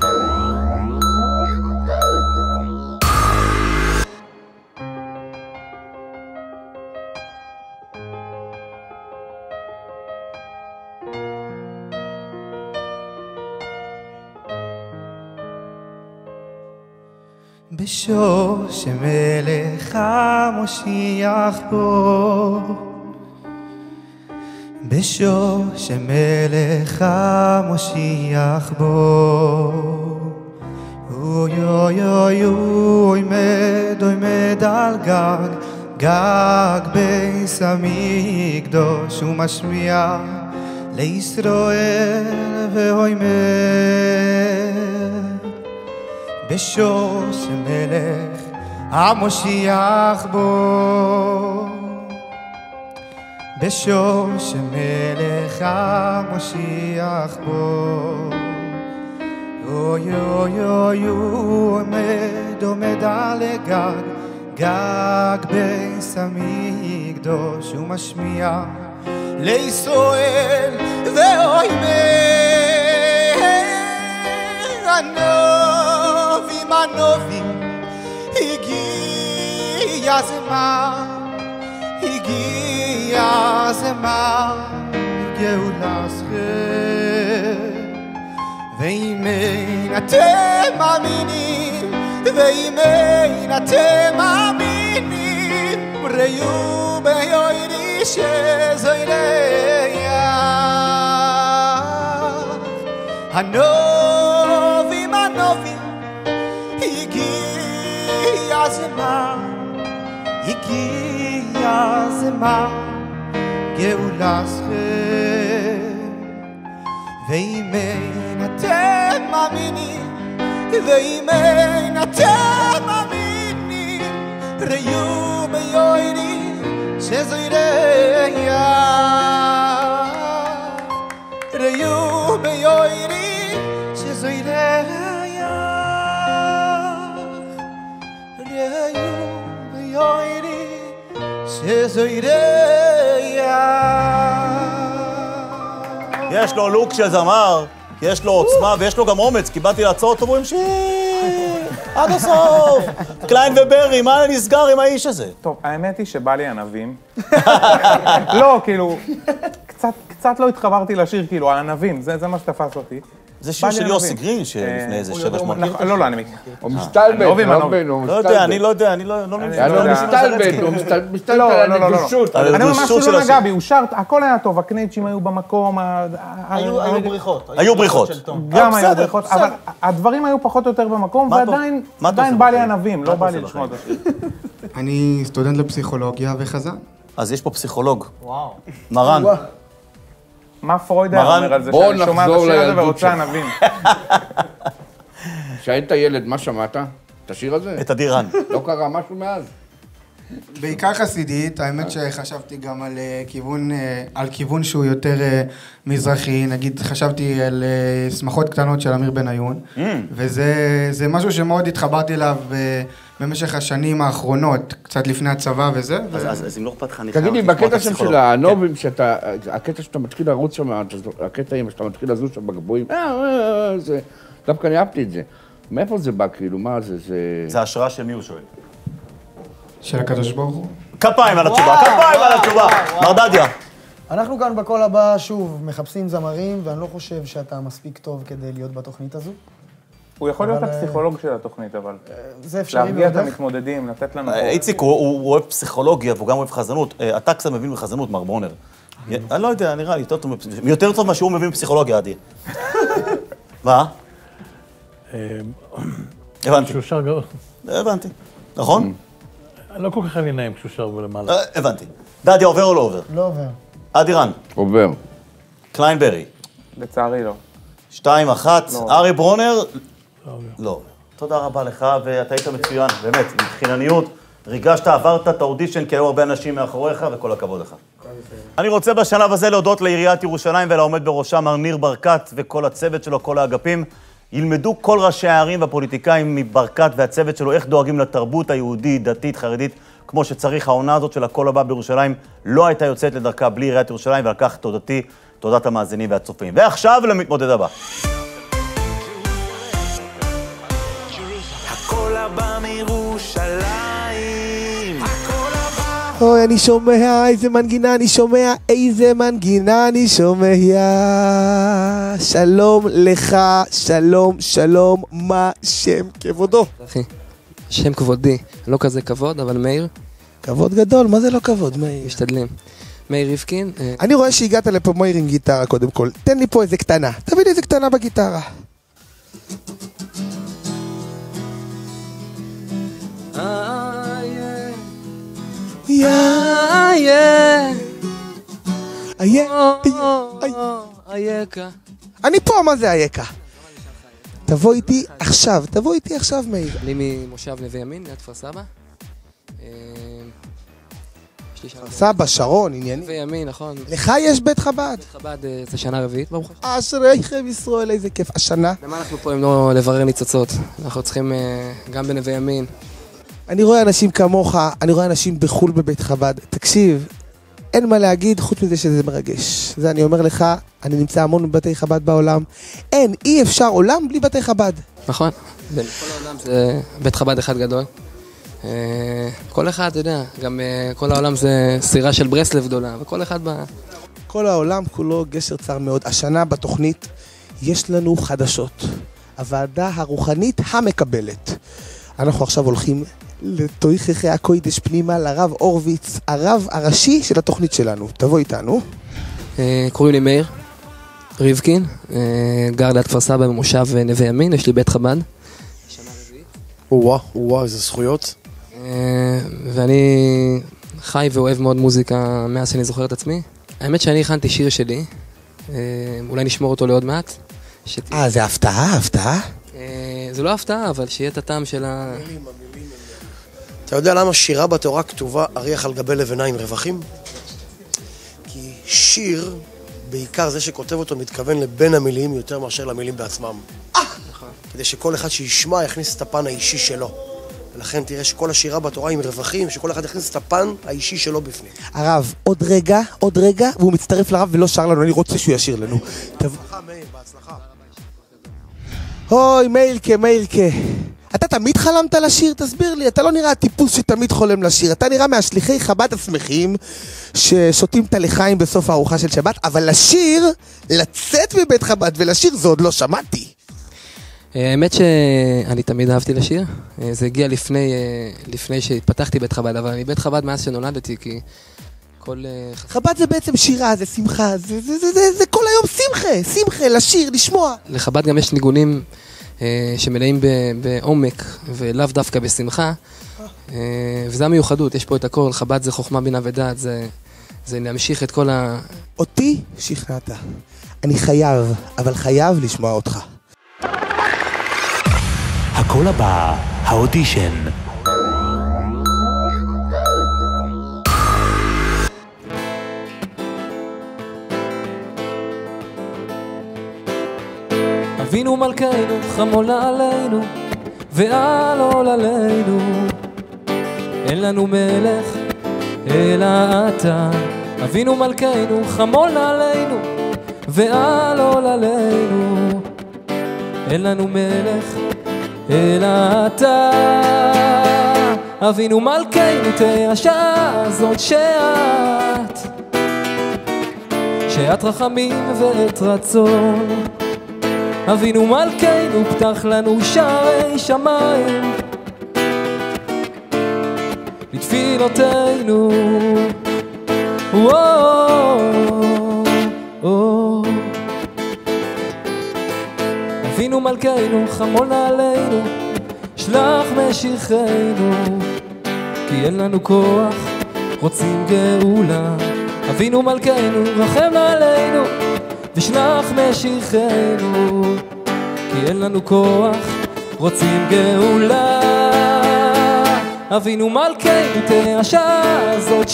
Speaker 12: בשוש מלך המושיח בו, בשוש מלך המושיח בו, אוי אוי אוי אוי עומד על גג, גג ביס המקדוש ומשמיע לישראל ואומר בשוש מלך המושיח בו, בשוש מלך המושיח בו, אוי אוי אוי עומד על גג, גג ביס המקדוש ומשמיע לישראל ואומר הנובים הגיע זמן גאולה זכר, ואם אין אתם מאמינים, ראו ביוירי שזוילח הנובים הזמן, הגיע הזמן, גאולתכם. ואם אין אתם מאמינים, ואם אין אתם מאמינים, ראו ביוירי שזוהי ראו ביוירי שזוהי ראו ביוירי שזוהי
Speaker 1: יש לו לוק של זמר, יש לו עוצמה ויש לו גם אומץ, כי באתי לעצור אותו והוא המשיך עד הסוף. קליין וברי, מה נסגר עם האיש הזה?
Speaker 4: טוב, האמת היא שבא לי ענבים. לא, כאילו, קצת לא התחברתי לשיר, כאילו, על ענבים, זה מה שתפס אותי.
Speaker 1: זה שיר של יוסי גרין שלפני איזה 7-8.
Speaker 4: לא, אני מכיר.
Speaker 5: הוא מסתלבט,
Speaker 1: לא יודע, אני לא יודע, אני לא נמצא.
Speaker 5: הוא מסתלבט על הנגושות.
Speaker 4: אני אומר משהו לא נגע בי, הוא שר, הכל היה טוב, הקנייצ'ים היו במקום.
Speaker 15: היו בריחות.
Speaker 1: היו בריחות.
Speaker 4: גם היו בריחות, אבל הדברים היו פחות או יותר במקום, ועדיין בא לי ענבים, לא בא לי לשמוע את השיר.
Speaker 17: אני סטודנט לפסיכולוגיה וחזן.
Speaker 1: אז יש פה פסיכולוג. וואו. מרן.
Speaker 4: מה פרויד היה אומר על זה שאני שומע את השיר הזה ורוצה ענבים?
Speaker 5: כשהיית ילד, מה שמעת? את השיר הזה?
Speaker 1: את הדירן.
Speaker 5: לא קרה משהו מאז?
Speaker 17: בעיקר חסידית, האמת שחשבתי גם על כיוון שהוא יותר מזרחי, נגיד חשבתי על שמחות קטנות של אמיר בניון, וזה משהו שמאוד התחברתי אליו במשך השנים האחרונות, קצת לפני הצבא וזה.
Speaker 1: אז אם לא אכפת לך, אני
Speaker 5: תגידי, בקטע שם של הנובים, הקטע שאתה מתחיל לרוץ שם, הקטע שאתה מתחיל לזוז שם בגבוהים, דווקא אני אהבתי את זה. מאיפה זה בא, כאילו, מה זה?
Speaker 1: זה השראה של מי הוא שואל?
Speaker 17: של הקדוש ברוך הוא.
Speaker 1: כפיים על התשובה, כפיים על התשובה. מר דדיה.
Speaker 3: אנחנו כאן בקול הבא, שוב, מחפשים זמרים, ואני לא חושב שאתה מספיק טוב כדי להיות בתוכנית הזו.
Speaker 4: הוא יכול להיות הפסיכולוג של התוכנית, אבל...
Speaker 3: זה אפשרי
Speaker 4: להרגיע את המתמודדים, לתת לנו...
Speaker 1: איציק, הוא אוהב פסיכולוגיה, והוא גם אוהב חזנות. אתה קצת מבין בחזנות, מר ברונר. אני לא יודע, נראה לי, יותר טוב מה שהוא מבין בפסיכולוגיה, עדי. מה? הבנתי.
Speaker 2: כשהוא שר גרוע.
Speaker 1: הבנתי. נכון?
Speaker 2: לא כל כך היה לי נעים כשהוא שר למעלה.
Speaker 1: הבנתי. דדיה, עובר או לא עובר?
Speaker 3: לא עובר.
Speaker 1: אדירן.
Speaker 5: עובר.
Speaker 1: קליין ברי.
Speaker 4: לצערי לא.
Speaker 1: 2-1. ארי ברונר. לא. תודה רבה לך, ואתה היית מצוין, באמת, עם חינניות. ריגשת, עברת את האודישן, כי היו הרבה אנשים מאחוריך, וכל הכבוד לך. אני רוצה בשלב הזה להודות לעיריית ירושלים ולעומד בראשה מר ניר ברקת וכל הצוות שלו, כל האגפים. ילמדו כל ראשי הערים והפוליטיקאים מברקת והצוות שלו איך דואגים לתרבות היהודית, דתית, חרדית, כמו שצריך. העונה הזאת של הקול הבא בירושלים לא הייתה יוצאת לדרכה בלי עיריית ירושלים, ועל כך תודתי, תודת המאזינים והצופים. ועכשיו למתמודד הבא.
Speaker 7: הקול הבא מירושלים.
Speaker 9: אוי, אני שומע איזה מנגינה, אני שומע איזה מנגינה, אני שומע. שלום לך, שלום, שלום, מה שם כבודו?
Speaker 18: אחי, שם כבודי, לא כזה כבוד, אבל מאיר.
Speaker 9: כבוד גדול, מה זה לא כבוד, מאיר?
Speaker 18: משתדלים. מאיר ריבקין.
Speaker 9: אני רואה שהגעת לפה מאיר עם גיטרה קודם כל. תן לי פה איזה קטנה, תביא לי איזה קטנה בגיטרה. אני פה, מה זה אייכה? תבוא איתי עכשיו, מאיר.
Speaker 18: אני ממושב נווה ימין, ליד כפר סבא.
Speaker 9: סבא, שרון, ענייני.
Speaker 18: נווה ימין, נכון.
Speaker 9: לך יש בית חב"ד?
Speaker 18: בית חב"ד זה שנה רביעית, ברוך השם.
Speaker 9: אשריכם ישראל, איזה כיף. השנה?
Speaker 18: למה אנחנו פה אם לא לברר ניצוצות? אנחנו צריכים גם בנווה ימין.
Speaker 9: אני רואה אנשים כמוך, אני רואה אנשים בחול בבית חב"ד. תקשיב, אין מה להגיד חוץ מזה שזה מרגש. זה אני אומר לך, אני נמצא המון בבתי חב"ד בעולם. אי אפשר עולם בלי בתי חב"ד.
Speaker 18: נכון. בכל העולם זה בית חב"ד אחד גדול. כל אחד, אתה יודע, גם כל העולם זה סירה של ברסלב גדולה, וכל אחד
Speaker 9: כל העולם כולו גשר צר מאוד. השנה בתוכנית יש לנו חדשות. הוועדה הרוחנית המקבלת. אנחנו עכשיו הולכים לתוככי הקוידש פנימה לרב אורוויץ, הרב הראשי של התוכנית שלנו. תבוא איתנו.
Speaker 18: קוראים לי מאיר ריבקין, גר ליד כפר סבא במושב נווה ימין, יש לי בית חב"ד.
Speaker 8: וואו, איזה זכויות.
Speaker 18: ואני חי ואוהב מאוד מוזיקה מאז שאני זוכר את עצמי. האמת שאני הכנתי שיר שלי, אולי נשמור אותו לעוד מעט.
Speaker 9: זה הפתעה, הפתעה?
Speaker 18: זה לא הפתעה, אבל שיהיה את הטעם של ה...
Speaker 8: אתה יודע למה שירה בתורה כתובה אריח על גבי לבנה עם רווחים? כי שיר, בעיקר זה שכותב אותו, מתכוון לבין המילים יותר מאשר למילים בעצמם. כדי שכל אחד שישמע יכניס את הפן האישי שלו. ולכן תראה שכל השירה בתורה עם רווחים, שכל אחד יכניס את הפן האישי שלו בפנים.
Speaker 9: הרב, עוד רגע, והוא מצטרף לרב ולא שר לנו, אני רוצה שהוא ישיר לנו.
Speaker 8: בהצלחה, מאיר, בהצלחה.
Speaker 9: אוי, מאירקה. אתה תמיד חלמת לשיר? תסביר לי, אתה לא נראה הטיפוס שתמיד חולם לשיר, אתה נראה מהשליחי חב"ד השמחים ששותים את הלחיים בסוף הארוחה של שבת, אבל לשיר, לצאת מבית חב"ד ולשיר, זה עוד לא שמעתי.
Speaker 18: האמת שאני תמיד אהבתי לשיר, זה הגיע לפני שהתפתחתי בית חב"ד, אבל אני בית חב"ד מאז שנולדתי, כי כל...
Speaker 9: חב"ד זה בעצם שירה, זה שמחה, זה כל היום שמחה, לשיר, לשמוע.
Speaker 18: לחב"ד גם יש ניגונים שמלאים בעומק ולאו דווקא בשמחה, וזה המיוחדות, יש פה את הכל, חב"ד זה חוכמה בינה ודעת, זה להמשיך את כל ה...
Speaker 9: אותי שכנעת, אני חייב לשמוע אותך.
Speaker 11: הקול הבא, האודישן.
Speaker 19: אבינו מלכנו חמולה עלינו ועל עול עלינו, אין לנו מלך אלא אתה. אבינו מלכנו חמולה עלינו ועל עול עלינו, אין לנו מלך אלא אתה. אבינו מלכנו תהיה השעה הזאת שאת רחמים ואת רצון. אבינו מלכנו פתח לנו שערי שמיים לתפילותינו. אבינו מלכנו חמול עלינו, שלח משיחנו, כי אין לנו כוח, רוצים גאולה. אבינו מלכנו רחם עלינו ושלח משיחנו, כי אין לנו כוח, רוצים גאולה. אבינו מלכנו תהיה השעה הזאת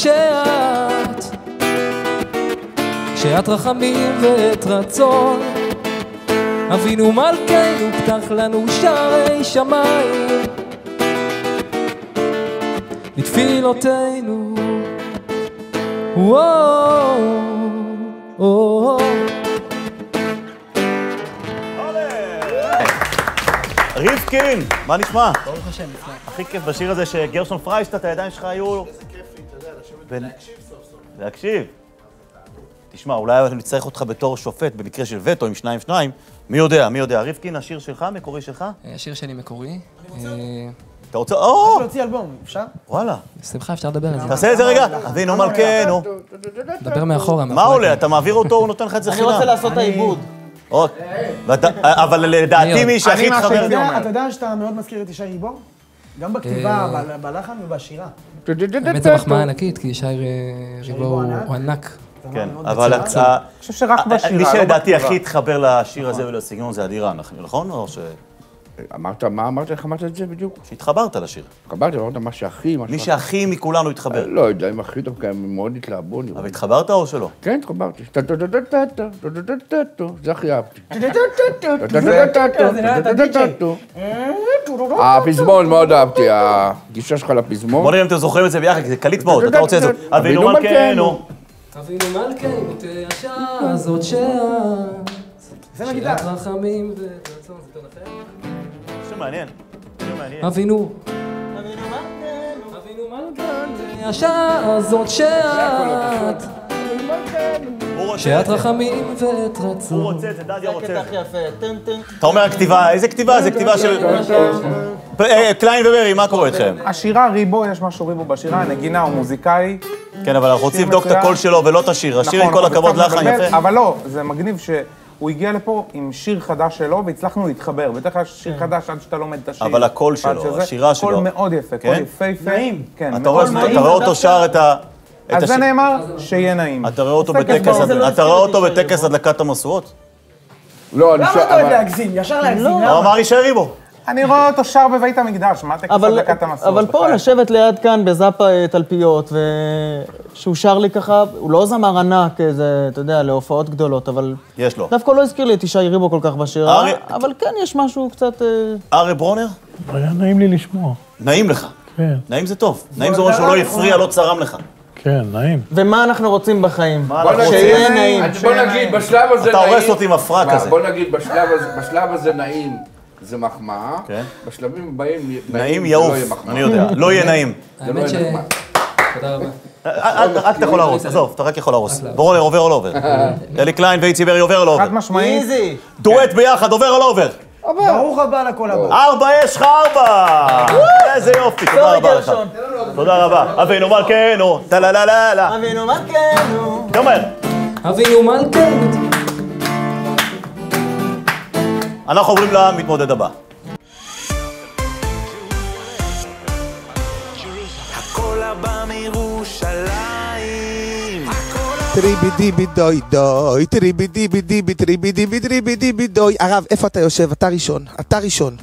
Speaker 19: שאת רחמים ואת רצון. אבינו מלכנו פתח לנו שערי שמיים לתפילותינו.
Speaker 1: ריבקין, מה נשמע?
Speaker 3: ברוך השם, נפלא.
Speaker 1: הכי כיף בשיר הזה שגרשון פריישטט, הידיים שלך היו...
Speaker 16: איזה כיף לי, אתה יודע, לשבת ולהקשיב סוף סוף.
Speaker 1: להקשיב. תשמע, אולי אני צריך אותך בתור שופט במקרה של וטו עם 2-2. מי יודע? ריבקין, השיר שלך, המקורי שלך?
Speaker 18: השיר שלי מקורי.
Speaker 1: אתה רוצה...
Speaker 3: צריך להוציא אלבום, אפשר?
Speaker 1: וואלה.
Speaker 18: בשמחה, אפשר לדבר על זה.
Speaker 1: תעשה את זה רגע. אבינו מלכנו.
Speaker 18: דבר מאחורה.
Speaker 1: מה עולה? אתה מעביר אותו, הוא נותן לך את זה חינם.
Speaker 15: אני רוצה לעשות את העיבוד.
Speaker 1: אבל לדעתי מי שהכי התחבר...
Speaker 3: אתה יודע שאתה מאוד מזכיר את ישי ריבו? גם בכתיבה, בלחן ובשירה.
Speaker 18: האמת זה מחמאה ענקית, כי ישי ריבו הוא ענק.
Speaker 1: כן, אבל
Speaker 4: אני חושב שרק בשירה,
Speaker 1: מי שלדעתי הכי התחבר לשיר הזה ולסגנון זה אדירה, נכון? או ש...
Speaker 5: אמרת, מה אמרת? איך אמרת את זה בדיוק?
Speaker 1: שהתחברת לשיר.
Speaker 5: התחברתי, אמרת מה שהכי...
Speaker 1: מי שהכי מכולנו התחבר.
Speaker 5: לא יודע, אם הכי דווקא הם מאוד התלהבו.
Speaker 1: אבל התחברת או שלא?
Speaker 5: כן, התחברתי. זה הכי אהבתי. הפזמון מאוד אהבתי, הגישה שלך לפזמון.
Speaker 1: בוא נראה אם אתם זוכרים את זה ביחד, כי זה קליט מאוד, אתה רוצה את זה. אבינו מלכנו.
Speaker 19: אבינו מלכנו תהיה השעה הזאת
Speaker 3: זה מגידה.
Speaker 19: שאת רחמים ורצון, זה טוב אחר?
Speaker 1: שיר מעניין.
Speaker 19: אבינו מלכנו השעה הזאת שאת רחמים ואת רצון.
Speaker 1: הוא רוצה את זה, דדיה רוצה
Speaker 15: זה
Speaker 1: את
Speaker 15: קטע הכי יפה.
Speaker 1: אתה אומר הכתיבה, איזה כתיבה? זה כתיבה של... קליין וברי, מה קורה איתכם?
Speaker 4: השירה ריבו, יש משהו ריבו בשירה, הנגינה הוא מוזיקאי.
Speaker 1: כן, אבל אנחנו רוצים לבדוק את הקול שלו ולא את השיר. השיר עם כל הכבוד לך, יפה.
Speaker 4: אבל לא, זה מגניב שהוא הוא הגיע לפה עם שיר חדש שלו, והצלחנו להתחבר. בדרך כלל שיר חדש עד שאתה לומד את השיר.
Speaker 1: אבל הקול שלו, השירה שלו.
Speaker 4: קול מאוד יפה, קול יפהפה.
Speaker 15: נעים.
Speaker 4: כן,
Speaker 1: אתה רואה אותו שר את ה...
Speaker 4: אז זה נאמר שיהיה נעים.
Speaker 1: אתה רואה אותו בטקס הדלקת המשואות?
Speaker 5: לא,
Speaker 3: למה אתה אוהב להגזים? ישר להגזים, למה?
Speaker 1: הוא אמר יישאר ריבו.
Speaker 4: אני רואה אותו שר בבית המקדש, מה טקס הדלקת המשואות?
Speaker 15: אבל פה לשבת ליד כאן בזאפה תלפיות, ושהוא שר לי ככה, הוא לא זמר ענק, אתה יודע, להופעות גדולות, אבל...
Speaker 1: יש לו.
Speaker 15: דווקא לא הזכיר לי את ישי ריבו כל כך בשירה, אבל כן, יש משהו קצת...
Speaker 1: ארי ברונר?
Speaker 2: היה נעים לי לשמוע.
Speaker 1: נעים לך?
Speaker 2: כן.
Speaker 1: נעים זה טוב. נעים זה אומר שהוא לא יפריע, לא צרם לך.
Speaker 2: כן, נעים.
Speaker 15: ומה אנחנו רוצים בחיים?
Speaker 5: שיהיה נעים. בוא נגיד, בשלב הזה נעים...
Speaker 1: אתה הורס אותי עם הפרק הזה.
Speaker 5: בוא נגיד, בשלב הזה נעים זה מחמאה, בשלבים הבאים
Speaker 1: נעים יעוף, אני יודע, לא יהיה נעים.
Speaker 19: האמת ש... תודה רבה.
Speaker 1: רק אתה יכול להרוס, עזוב, אתה רק יכול להרוס. ברונר עובר או לא עובר? אלי קליין ואיצי ברי עובר או לא עובר?
Speaker 4: חד משמעית.
Speaker 15: איזי.
Speaker 1: דואט ביחד, עובר או לא עובר?
Speaker 3: ברוך הבא לכל הבא.
Speaker 1: 4, יש לך 4! איזה יופי, תודה רבה לך. תודה רבה. אבינו מלכנו, טללללה.
Speaker 15: אבינו מלכנו.
Speaker 1: תאמר.
Speaker 19: אבינו מלכנו.
Speaker 1: אנחנו עוברים למתמודד הבא.
Speaker 7: הכל הבא מירושלים.
Speaker 9: טריבי דיבי דוי דוי, טריבי דיבי דיבי טריבי דיבי טריבי דיבי דוי. הרב, איפה אתה יושב? אתה ראשון, אתה ראשון.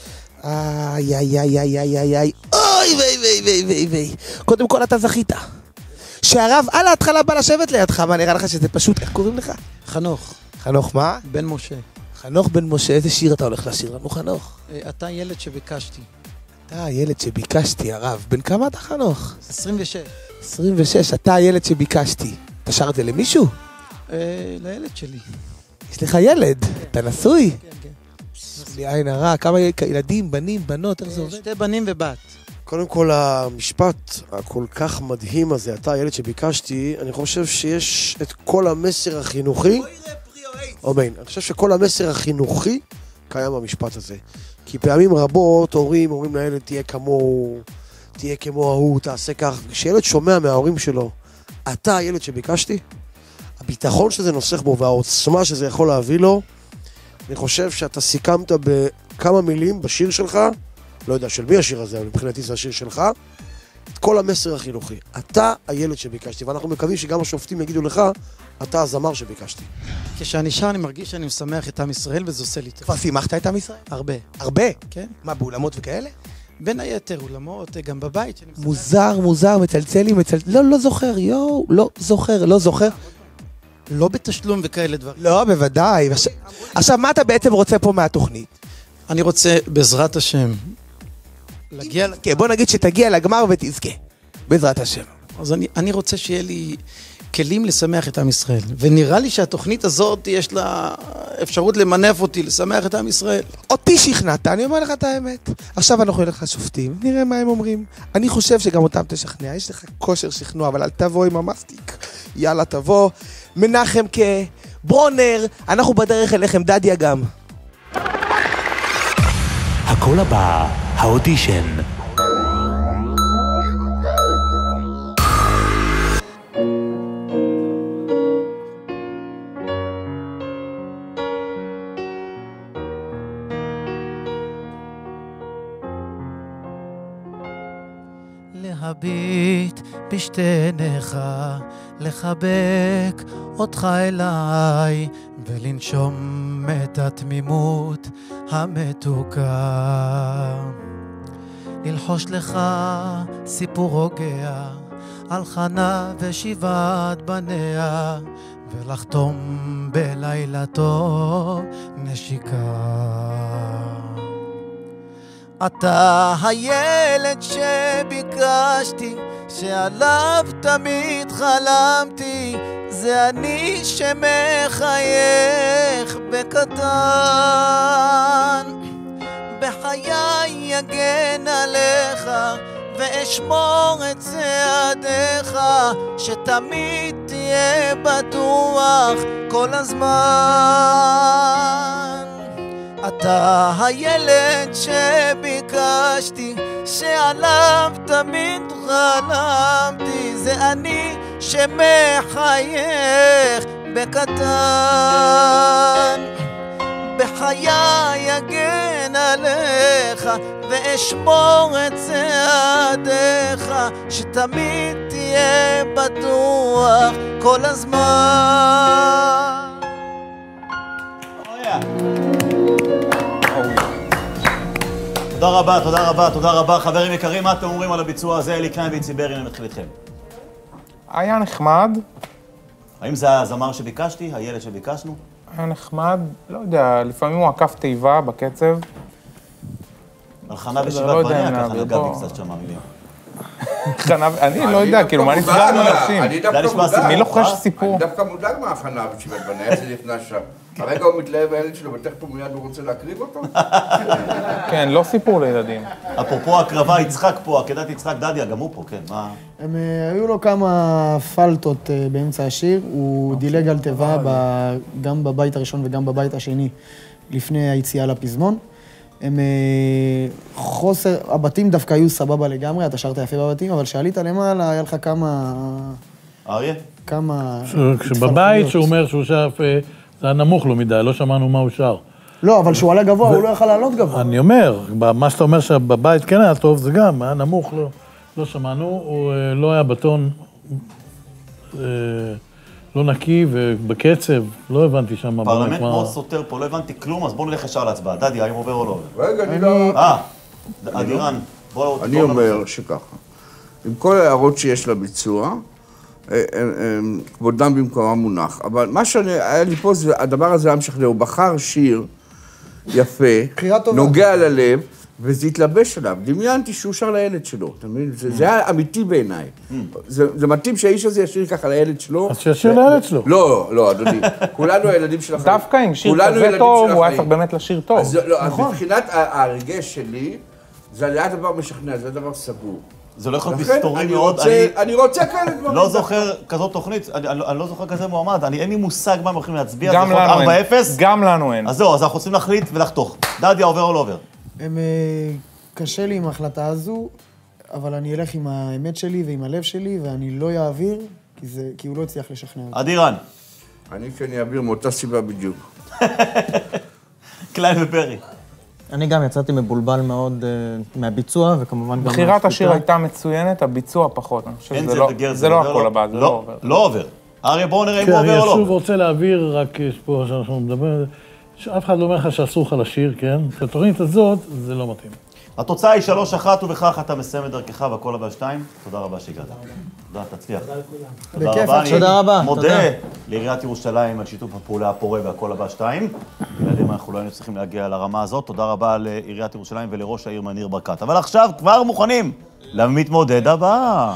Speaker 9: איי, איי, איי, איי, איי, איי, איי, אוי, ויי, ויי, ויי, ויי, ויי. קודם כל אתה זכית. שהרב על ההתחלה בא לשבת לידך, מה נראה לך שזה פשוט, איך קוראים לך?
Speaker 20: חנוך.
Speaker 9: חנוך מה?
Speaker 20: בן משה.
Speaker 9: חנוך בן משה, איזה שיר אתה הולך לשיר לנו, חנוך?
Speaker 20: אתה ילד שביקשתי.
Speaker 9: אתה הילד שביקשתי, הרב. בן כמה אתה, חנוך?
Speaker 20: 26.
Speaker 9: 26, אתה הילד שביקשתי. אתה שר את זה למישהו?
Speaker 20: לילד שלי.
Speaker 9: יש לך ילד? אתה נשוי? כן, כן. לי עין הרע, כמה ילדים, בנים, בנות, איך זה עובד?
Speaker 20: 2 בנים ובת.
Speaker 8: קודם כל, המשפט הכל כך מדהים הזה, אתה הילד שביקשתי, אני חושב שיש את כל המסר החינוכי. אומן, אני חושב שכל המסר החינוכי קיים במשפט הזה. כי פעמים רבות אומרים לילד, תהיה כמוהו, תהיה כמו ההוא, תעשה כך. כשילד שומע מההורים שלו, אתה הילד שביקשתי, הביטחון שזה נוסח בו והעוצמה שזה יכול להביא לו, אני חושב שאתה סיכמת בכמה מילים בשיר שלך, לא יודע של מי השיר הזה, אבל מבחינתי זה השיר שלך, את כל המסר החינוכי. אתה הילד שביקשתי, ואנחנו מקווים שגם השופטים יגידו לך, אתה הזמר שביקשתי.
Speaker 20: כשאני שר אני מרגיש שאני משמח את עם ישראל וזה עושה לי טוב.
Speaker 9: כבר שימחת את עם ישראל?
Speaker 20: הרבה.
Speaker 9: הרבה?
Speaker 20: כן.
Speaker 9: מה, באולמות וכאלה?
Speaker 20: בין היתר, אולמות, גם בבית.
Speaker 9: מוזר, מצלצל. לא זוכר, לא זוכר.
Speaker 20: לא בתשלום וכאלה דברים.
Speaker 9: לא, בוודאי. עכשיו, מה אתה בעצם רוצה פה מהתוכנית?
Speaker 20: אני רוצה, בעזרת השם, להגיע...
Speaker 9: כן, בוא נגיד שתגיע לגמר ותזכה. בעזרת השם.
Speaker 20: אז אני רוצה שיהיה לי כלים לשמח את עם ישראל. ונראה לי שהתוכנית הזאת יש לה אפשרות למנף אותי, לשמח את עם ישראל.
Speaker 9: אותי שכנעת, אני אומר לך את האמת. עכשיו אנחנו נלך לשופטים, נראה מה הם אומרים. אני חושב שגם אותם תשכנע, יש לך כושר שכנוע, אבל אל תבוא עם המסטיק. יאללה, תבוא. מנחם ברונר, אנחנו בדרך אליכם, דדיה גם.
Speaker 11: הכל הבא, האודישן.
Speaker 12: להביט בשתי עיניך, לחבק אותך אליי, ולנשום את התמימות המתוקה. ללחוש לך סיפור רוגע על חנה ושבעת בניה, ולחתום בלילה טוב נשיקה. אתה הילד שביקשתי, שעליו תמיד חלמתי, זה אני שמחייך בקטן. בחיי יגן עליך ואשמור את צעדיך, שתמיד תהיה בטוח כל הזמן. אתה הילד שביקשתי, שעליו תמיד חלמתי, זה אני שמחייך בקטן. בחיי יגן עליך ואשמור את צעדיך, שתמיד תהיה בטוח כל הזמן.
Speaker 1: תודה רבה, תודה רבה, תודה רבה. חברים יקרים, מה אתם אומרים על הביצוע הזה? אלי קליין ואיציבר, הנה נתחיל איתכם.
Speaker 4: היה נחמד.
Speaker 1: האם זה הזמר שביקשתי? הילד שביקשנו?
Speaker 4: היה נחמד, לא יודע, לפעמים הוא עקף תיבה בקצב.
Speaker 1: הלחנה בשבעת בניה, ככה נגע לי קצת שמה מילים.
Speaker 4: אני לא יודע, כאילו, מה נסגר מאנשים?
Speaker 5: מי
Speaker 4: לוחש סיפור?
Speaker 5: אני דווקא מודאג מההכנה בשבעת בניה, איך זה נכנס שם. הרגע הוא מתלהב הילד שלו, ותכף פה מיד הוא רוצה להקריב אותו?
Speaker 4: כן, לא סיפור לילדים.
Speaker 1: אפרופו הקרבה, יצחק פה, עקדת יצחק דדיה, גם הוא פה, כן, מה?
Speaker 3: היו לו כמה פלטות באמצע השיר, הוא דילג על תיבה גם בבית הראשון וגם בבית השני, לפני היציאה לפזמון. הבתים דווקא היו סבבה לגמרי, אתה שרת יפה בבתים, אבל שעלית למעלה, היה לך כמה...
Speaker 1: אריה?
Speaker 3: כמה...
Speaker 2: כשבבית שהוא אומר שהוא שר יפה, זה היה נמוך לו מדי, לא שמענו מה הוא שר.
Speaker 3: לא, אבל שהוא עלה גבוה, הוא לא יכל לעלות גבוה.
Speaker 2: אני אומר, מה שאתה אומר שבבית כן היה טוב, זה גם, היה נמוך, לא שמענו, הוא לא היה בטון, לא נקי ובקצב, לא הבנתי שם...
Speaker 1: פרלמנט מאוד סותר פה, לא הבנתי כלום, אז בואו נלך ישר להצבעה. דדי, האם עובר או לא עובר?
Speaker 5: רגע, אני לא...
Speaker 1: אדירן, בואו...
Speaker 5: אני אומר שככה, עם כל ההערות שיש לביצוע, כבודם במקומם מונח, אבל מה שהיה לי פה, הדבר הזה היה משכנע, הוא בחר שיר יפה, נוגע ללב, וזה התלבש עליו. דמיינתי שהוא שר לילד שלו, אתה מבין? זה היה אמיתי בעיניי. זה מתאים שהאיש הזה ישיר ככה לילד שלו.
Speaker 2: אז שישיר לילד שלו.
Speaker 5: לא, אדוני. כולנו הילדים של החיים.
Speaker 4: דווקא עם שיר כזה טוב, הוא היה צריך באמת לשיר טוב.
Speaker 5: אז מבחינת הרגש שלי, זה היה דבר משכנע, זה היה דבר סגור.
Speaker 1: זה לא יכול להיות מסתורי מאוד.
Speaker 5: אני רוצה כאלה דברים.
Speaker 1: לא זוכר כזאת תוכנית, אני לא זוכר כזה מועמד, אין לי מושג מה הם הולכים להצביע.
Speaker 4: גם לנו אין. גם לנו אין.
Speaker 1: אז זהו, אז אנחנו רוצים להחליט ולחתוך. דדיה, עובר או לא עובר?
Speaker 3: קשה לי עם ההחלטה הזו, אבל אני אלך עם האמת שלי ועם הלב שלי, ואני לא אעביר, כי הוא לא הצליח לשכנע אותי.
Speaker 1: אדירן.
Speaker 5: אני כן אעביר מאותה סיבה בדיוק.
Speaker 1: קליין ופרי.
Speaker 15: אני גם יצאתי מבולבל מאוד מהביצוע, וכמובן גם...
Speaker 4: בחירת השיר הייתה מצוינת, הביצוע פחות. זה לא הכל הבא, זה לא עובר.
Speaker 1: לא עובר. אריה, בואו נראה אם הוא עובר או לא.
Speaker 2: אני שוב רוצה להעביר, רק יש פה שאנחנו מדברים, שאף אחד לא אומר לך שאסור לך לשיר, כן? בתוכנית הזאת, זה לא מתאים.
Speaker 1: התוצאה היא 3-1, ובכך אתה מסיים את דרכך בכל הבא 2. תודה רבה שהגעת. תודה, תצליח.
Speaker 15: תודה רבה.
Speaker 1: אני מודה לעיריית ירושלים על שיתוף הפעולה הפורה והכל הבא 2. בלעדיהם אנחנו לא היינו צריכים להגיע לרמה הזאת. תודה רבה לעיריית ירושלים ולראש העיר מניר ברקת. אבל עכשיו כבר מוכנים למתמודד הבא.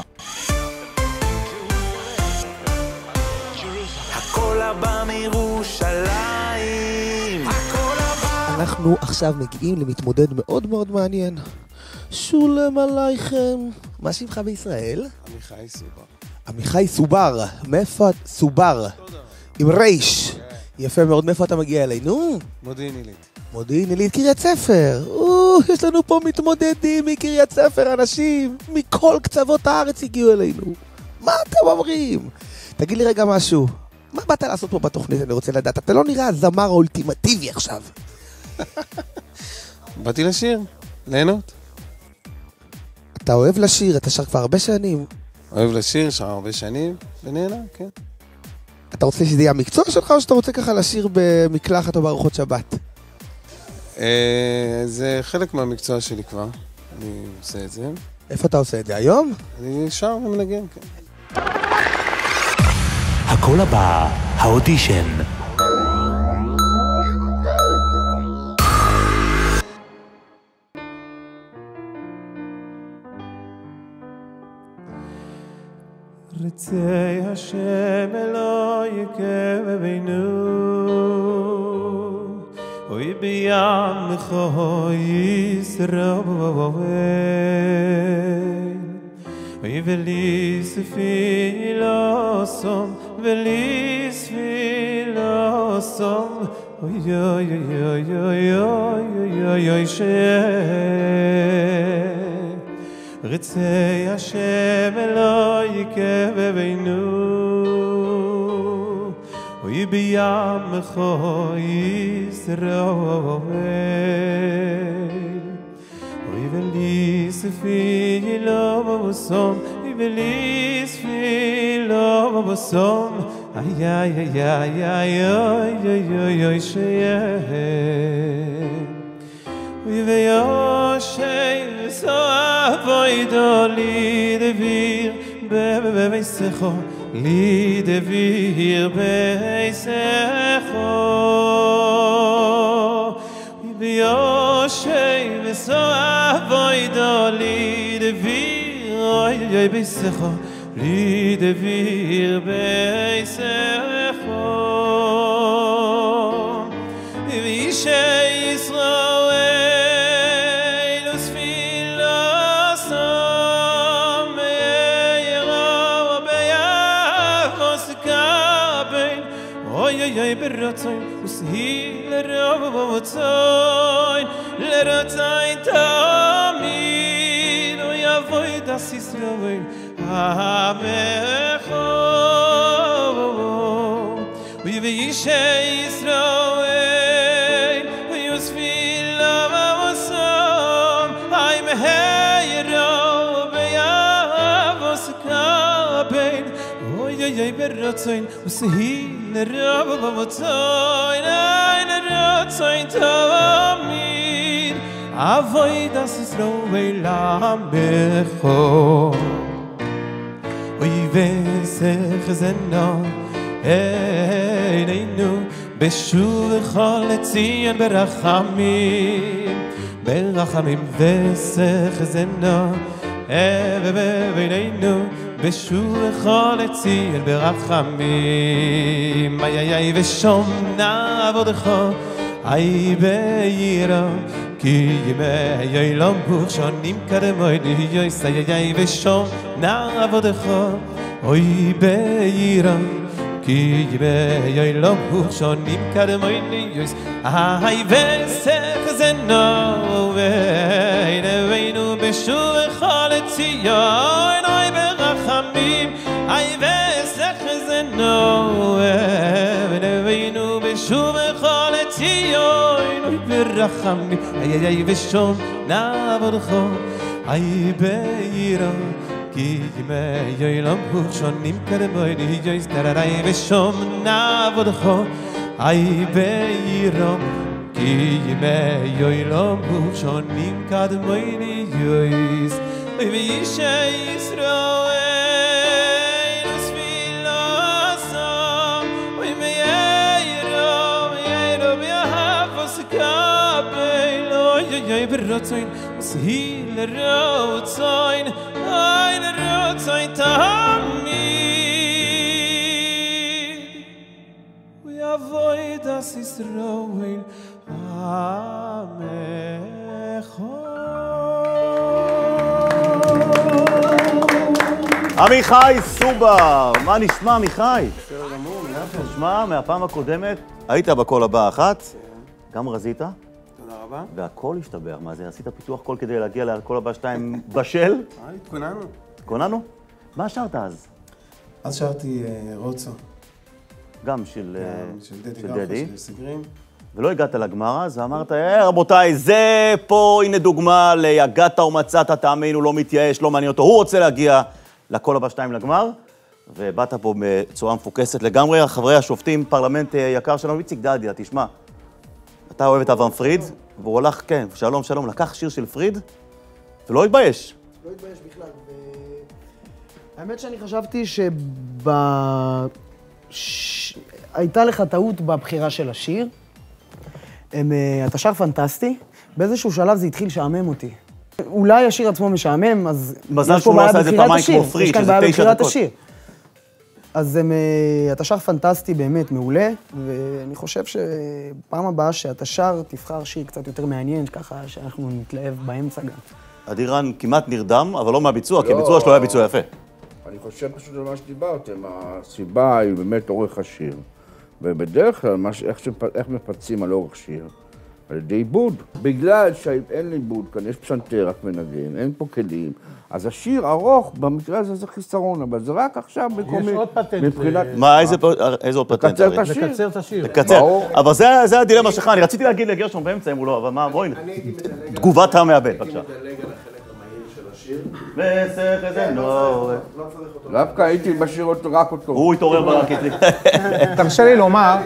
Speaker 7: הכל הבא מירושלים.
Speaker 9: אנחנו עכשיו מגיעים למתמודד מאוד מאוד מעניין. שולם עלייכם. מה שמך בישראל?
Speaker 16: עמיחי סובר.
Speaker 9: עמיחי סובר. מאיפה סובר? עם רייש. יפה מאוד. מאיפה אתה מגיע אלינו?
Speaker 16: מודיעין עילית.
Speaker 9: מודיעין עילית, קריית ספר. יש לנו פה מתמודדים מקריית ספר, אנשים מכל קצוות הארץ הגיעו אלינו. מה אתם אומרים? תגיד לי רגע משהו. מה באת לעשות פה בתוכנית? אני רוצה לדעת. אתה לא נראה הזמר האולטימטיבי עכשיו.
Speaker 16: באתי לשיר, ליהנות.
Speaker 9: אתה אוהב לשיר, אתה שר כבר הרבה שנים.
Speaker 16: אוהב לשיר, שר הרבה שנים, ונהנה, כן.
Speaker 9: אתה רוצה שזה יהיה המקצוע שלך, או שאתה רוצה ככה לשיר במקלחת או בארוחות שבת?
Speaker 16: זה חלק מהמקצוע שלי כבר, אני עושה את זה.
Speaker 9: איפה אתה עושה את זה, היום?
Speaker 16: אני שר ומנגן, כן.
Speaker 11: הכל הבא, האודישן.
Speaker 7: רצי השם אלוהי כבבינו אוי בים לכו ישראל אוי ולי ספילו סום ולי ספילו סום אוי אוי אוי אוי אוי אוי אוי רצי השם אלוהי כבבינו oy biyam Israel oy velis filo bosom oy velis filo bosom ay ay ay ay ay ay ay ay shey oy veyoshay so avoidoli devir be secho li devir beisecho v'yoshay v'so avoidoli devir beisecho li devir beisecho v'yishay Yisrael usfilosom برتاين وسهيل الربوتاين لرتاين تامين ويا فويد اسيسروين امخو ويبيش اسروين ويسفيل الربوتاين هاي مهيرو بيا فوسكابين ويا برتاين وسهيل الربوتاين أين الربوتاين تامين avoid us Israel ambecho ויבסך זנה עינינו בשובך לציון ברחמים ברחמים וסך זנה עינינו בשובך לציון ברחמים איי איי איי ושום נעבודך איי בעירה כי ימי יום שונים קדמי דיוס איי איי איי ושום נעבודך אוי בעירה כי ימי יום שונים קדמי דיוס איי וסך זנו ועינינו בשובך לציון איי ברחמים איי וסך זנו ועינינו בשובך לציון איי ברחמים איי איי איי ושום נעבודך איי בעירה כי ימי יום שונים קדמי דיוס איי ושום נעבודך איי בעירה כי ימי יום שונים קדמי דיוס ויש ישראל וספילוסם ומיירו ביחפוס קבל אוי ברצון וסהיל הרוצון אין הרוצון תמיד ויבוא דס ישראל
Speaker 1: עמיחי סובר, מה נשמע עמיחי?
Speaker 21: בסדר גמור, מנחם.
Speaker 1: נשמע, מהפעם הקודמת היית בקול הבא אחת, גם רזית.
Speaker 21: תודה רבה.
Speaker 1: והכל השתבח, מה זה? עשית פיתוח קול כדי להגיע לקול הבא 2 בשל?
Speaker 21: התכוננו.
Speaker 1: התכוננו? מה שרת אז?
Speaker 21: אז שרתי רוצו.
Speaker 1: גם של דדי.
Speaker 21: של סגרים.
Speaker 1: ולא הגעת לגמר אז, ואמרת, רבותיי, זה פה, הנה דוגמה להגעת ומצאת, תאמין, הוא לא מתייאש, לא מעניין אותו, הוא רוצה להגיע לקול הבא 2 לגמר, ובאת פה בצורה מפוקסת לגמרי. חברי השופטים, פרלמנט יקר שלנו, איציק דדיה, תשמע, אתה אוהב את אברהם פריד, והוא הולך, כן, שלום, שלום, לקח שיר של פריד, ולא התבייש.
Speaker 3: לא התבייש בכלל, האמת שאני חשבתי הייתה לך טעות בבחירה של השיר. אתה שר פנטסטי, באיזשהו שלב זה התחיל לשעמם אותי. אולי השיר עצמו משעמם, אז
Speaker 1: מזל שהוא לא עשה את זה פעמיים כמו פריד, שזה 9 דקות.
Speaker 3: אז אתה שר פנטסטי באמת מעולה, ואני חושב שפעם הבאה שאתה שר, תבחר שיר קצת יותר מעניין, ככה שאנחנו נתלהב באמצע גם.
Speaker 1: אדירן כמעט נרדם, אבל לא מהביצוע, כי הביצוע שלו היה ביצוע יפה.
Speaker 5: אני חושב פשוט על מה שדיברתם, הסיבה היא באמת אורך השיר. ובדרך כלל, איך מפצים על אורך שיר, על ידי עיבוד. בגלל שאין עיבוד כאן, יש פסנתר רק מנגן, אין פה כלים. אז השיר ארוך, במקרה הזה זה חיסרון, אבל זה רק עכשיו מקומי.
Speaker 2: יש עוד פטנט.
Speaker 1: מה, איזה עוד פטנט?
Speaker 5: לקצר את השיר.
Speaker 2: לקצר את השיר.
Speaker 1: לקצר. אבל זה הדילמה שלך, אני רציתי להגיד לגרשון באמצע, אם הוא לא, אבל מה, בואי, תגובת המעבד, בבקשה.
Speaker 21: הייתי מדלג על החלק המהיר של השיר.
Speaker 1: וסך איזה נור.
Speaker 5: דווקא הייתי משאיר אותו, רק אותו.
Speaker 1: הוא התעורר ברקטלי.
Speaker 4: תרשה לי לומר...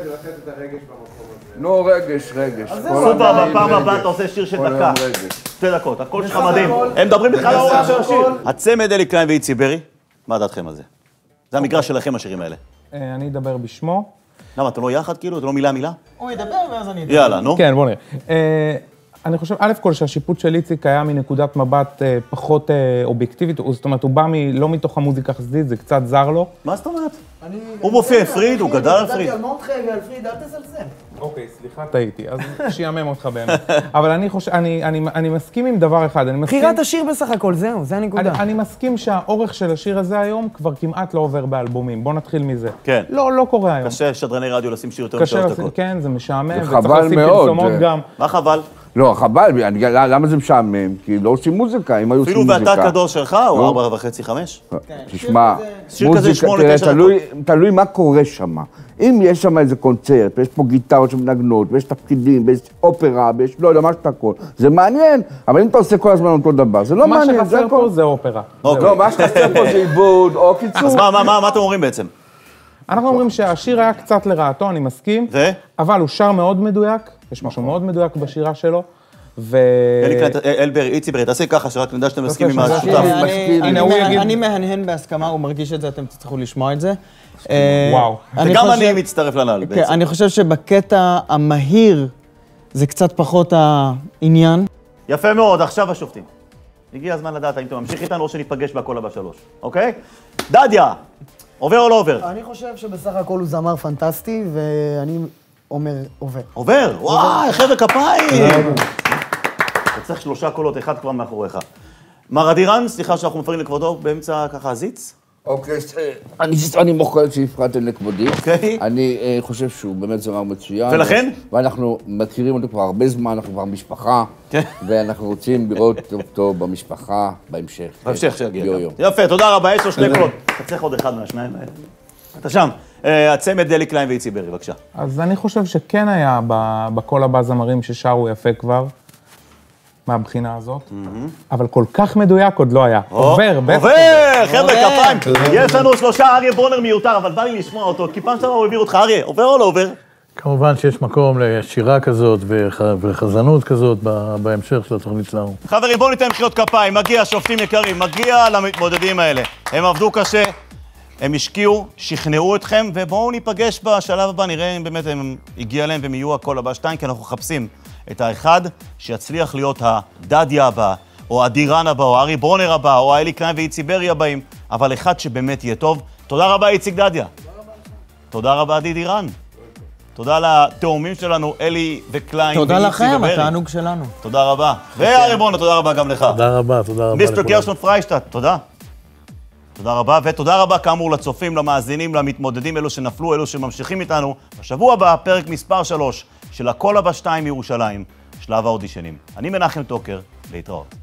Speaker 5: נו, רגש.
Speaker 1: סופר, בפעם הבאה אתה עושה שיר של דקה. 2 דקות, הכל שלך מדהים. הם מדברים איתך על האורך של השיר. הצמד אלי קליין ואיצי ברי, מה דעתכם על זה? זה המגרש שלכם, השירים האלה.
Speaker 4: אני אדבר בשמו.
Speaker 1: למה, אתם לא יחד כאילו? אתם לא מילה?
Speaker 15: הוא ידבר ואז אני אדבר.
Speaker 1: יאללה, נו.
Speaker 4: כן, בוא נראה. אני חושב, א' כל שהשיפוט של איציק היה מנקודת מבט פחות אובייקטיבית, זאת אומרת, הוא בא לא מתוך המוזיקה החסידית, זה קצת זר לו.
Speaker 1: מה זאת אומרת? הוא מופיע פריד, הוא גדל על פריד.
Speaker 15: על מורדכי ועל פריד, אל תזלזל.
Speaker 4: אוקיי, סליחה, טעיתי, אז שיאמם אותך באמת. אבל אני חושב, אני מסכים עם דבר אחד,
Speaker 15: בחירת השיר בסך הכל, זהו, זה הנקודה.
Speaker 4: אני מסכים שהאורך של השיר הזה היום כבר כמעט לא עובר באלבומים, בוא נתחיל מזה.
Speaker 1: כן.
Speaker 4: לא קורה היום.
Speaker 1: קשה שדרני רדיו לשים שיר יותר משלוש דקות.
Speaker 4: כן, זה משעמם,
Speaker 5: זה חבל מאוד.
Speaker 4: מה
Speaker 1: חבל?
Speaker 5: לא, חבל, למה זה משעמם? כי לא עושים מוזיקה, אם היו עושים מוזיקה.
Speaker 1: אפילו ואתה הקדוש שלך, הוא 4.5-5?
Speaker 5: תשמע,
Speaker 1: שיר כזה 8-9
Speaker 5: תלוי מה קורה שם. אם יש שם איזה קונצרט, ויש פה גיטרות שמנגנות, ויש תפקידים, ויש אופרה, ויש לא יודע, מה שאתה הכל, זה מעניין, אבל אם אתה עושה כל הזמן אותו דבר, זה לא מעניין.
Speaker 4: מה שחסר פה זה אופרה.
Speaker 5: לא, מה שחסר פה זה עיבוד, או קיצור.
Speaker 1: אז מה אתם אומרים בעצם?
Speaker 4: אנחנו אומרים שהשיר היה קצת לרעתו, אני מסכים, אבל הוא שר מאוד מדויק, יש משהו מאוד מדויק בשירה שלו,
Speaker 1: אלבר, איצי ברי, תעשה ככה, שרק נדע שאתם מסכים עם השותף.
Speaker 15: אני מהנהן בהסכמה, הוא מרגיש את זה, אתם תצטרכו לשמוע את זה.
Speaker 4: וואו.
Speaker 1: וגם אני מצטרף לנעל בעצם.
Speaker 15: אני חושב שבקטע המהיר זה קצת פחות העניין.
Speaker 1: יפה מאוד, עכשיו השופטים. הגיע הזמן לדעת האם אתם ממשיך איתנו או שניפגש בהכל הבא 3, אוקיי? דדיה, עובר או לא עובר?
Speaker 3: אני חושב שבסך הכל הוא זמר פנטסטי, ואני אומר עובר.
Speaker 1: עובר? וואי, חבר'ה כפיים! אתה צריך 3 קולות, 1 כבר מאחוריך. מר אדירן, סליחה שאנחנו מפריעים לכבודו באמצע ככה הזיץ.
Speaker 5: אוקיי, אני מוכר שהפרעתם לכבודי. אני חושב שהוא באמת זמר מצוין.
Speaker 1: ולכן?
Speaker 5: ואנחנו מכירים אותו כבר הרבה זמן, אנחנו כבר משפחה. ואנחנו רוצים לראות אותו במשפחה בהמשך.
Speaker 1: בהמשך שיגיע. יפה, תודה רבה, יש לו 2 קולות. אתה צריך עוד 1 מהשניים האלה. אתה שם. הצמד אלי קליין ואיצי ברי, בבקשה.
Speaker 4: אז אני חושב שכן היה בכל הבא זמרים ששרו יפה כבר. מהבחינה הזאת, אבל כל כך מדויק עוד לא היה. עובר, בטח.
Speaker 1: עובר, חבר'ה, כפיים. יש לנו 3, אריה ברונר מיותר, אבל בא לי לשמוע אותו, כי פעם שלנו הוא העביר אותך, אריה, עובר או לא עובר?
Speaker 2: כמובן שיש מקום לשירה כזאת וחזנות כזאת בהמשך של התוכנית שלנו.
Speaker 1: חברים, בואו ניתן מחיאות כפיים, מגיע, שופטים יקרים, מגיע למתמודדים האלה. הם עבדו קשה, הם השקיעו, שכנעו אתכם, ובואו ניפגש בשלב הבא, נראה אם באמת הם הגיע להם והם יהיו הכל הבא 2, כי אנחנו מחפשים את האחד שיצליח להיות הדדיה הבא, או אדירן הבא, או ארי ברונר הבא, או אלי קליין ואיצי ברי הבאים, אבל אחד שבאמת יהיה טוב. תודה רבה, איציק דדיה. תודה רבה, דידירן. תודה לתאומים שלנו, אלי וקליין ואיצי וברי.
Speaker 15: תודה לכם, התענוג שלנו.
Speaker 1: תודה רבה. וארי ברונר, תודה רבה גם לך.
Speaker 2: תודה רבה, תודה רבה.
Speaker 1: מיסטר גרשון פריישטט, תודה. תודה רבה, ותודה רבה כאמור לצופים, למאזינים, למתמודדים, אלו שנפלו, אלו שממשיכים איתנו. בשבוע הבא, פרק מספר 3 של הכל הבא 2 מירושלים, שלב האודישנים. אני מנחם טוקר, להתראות.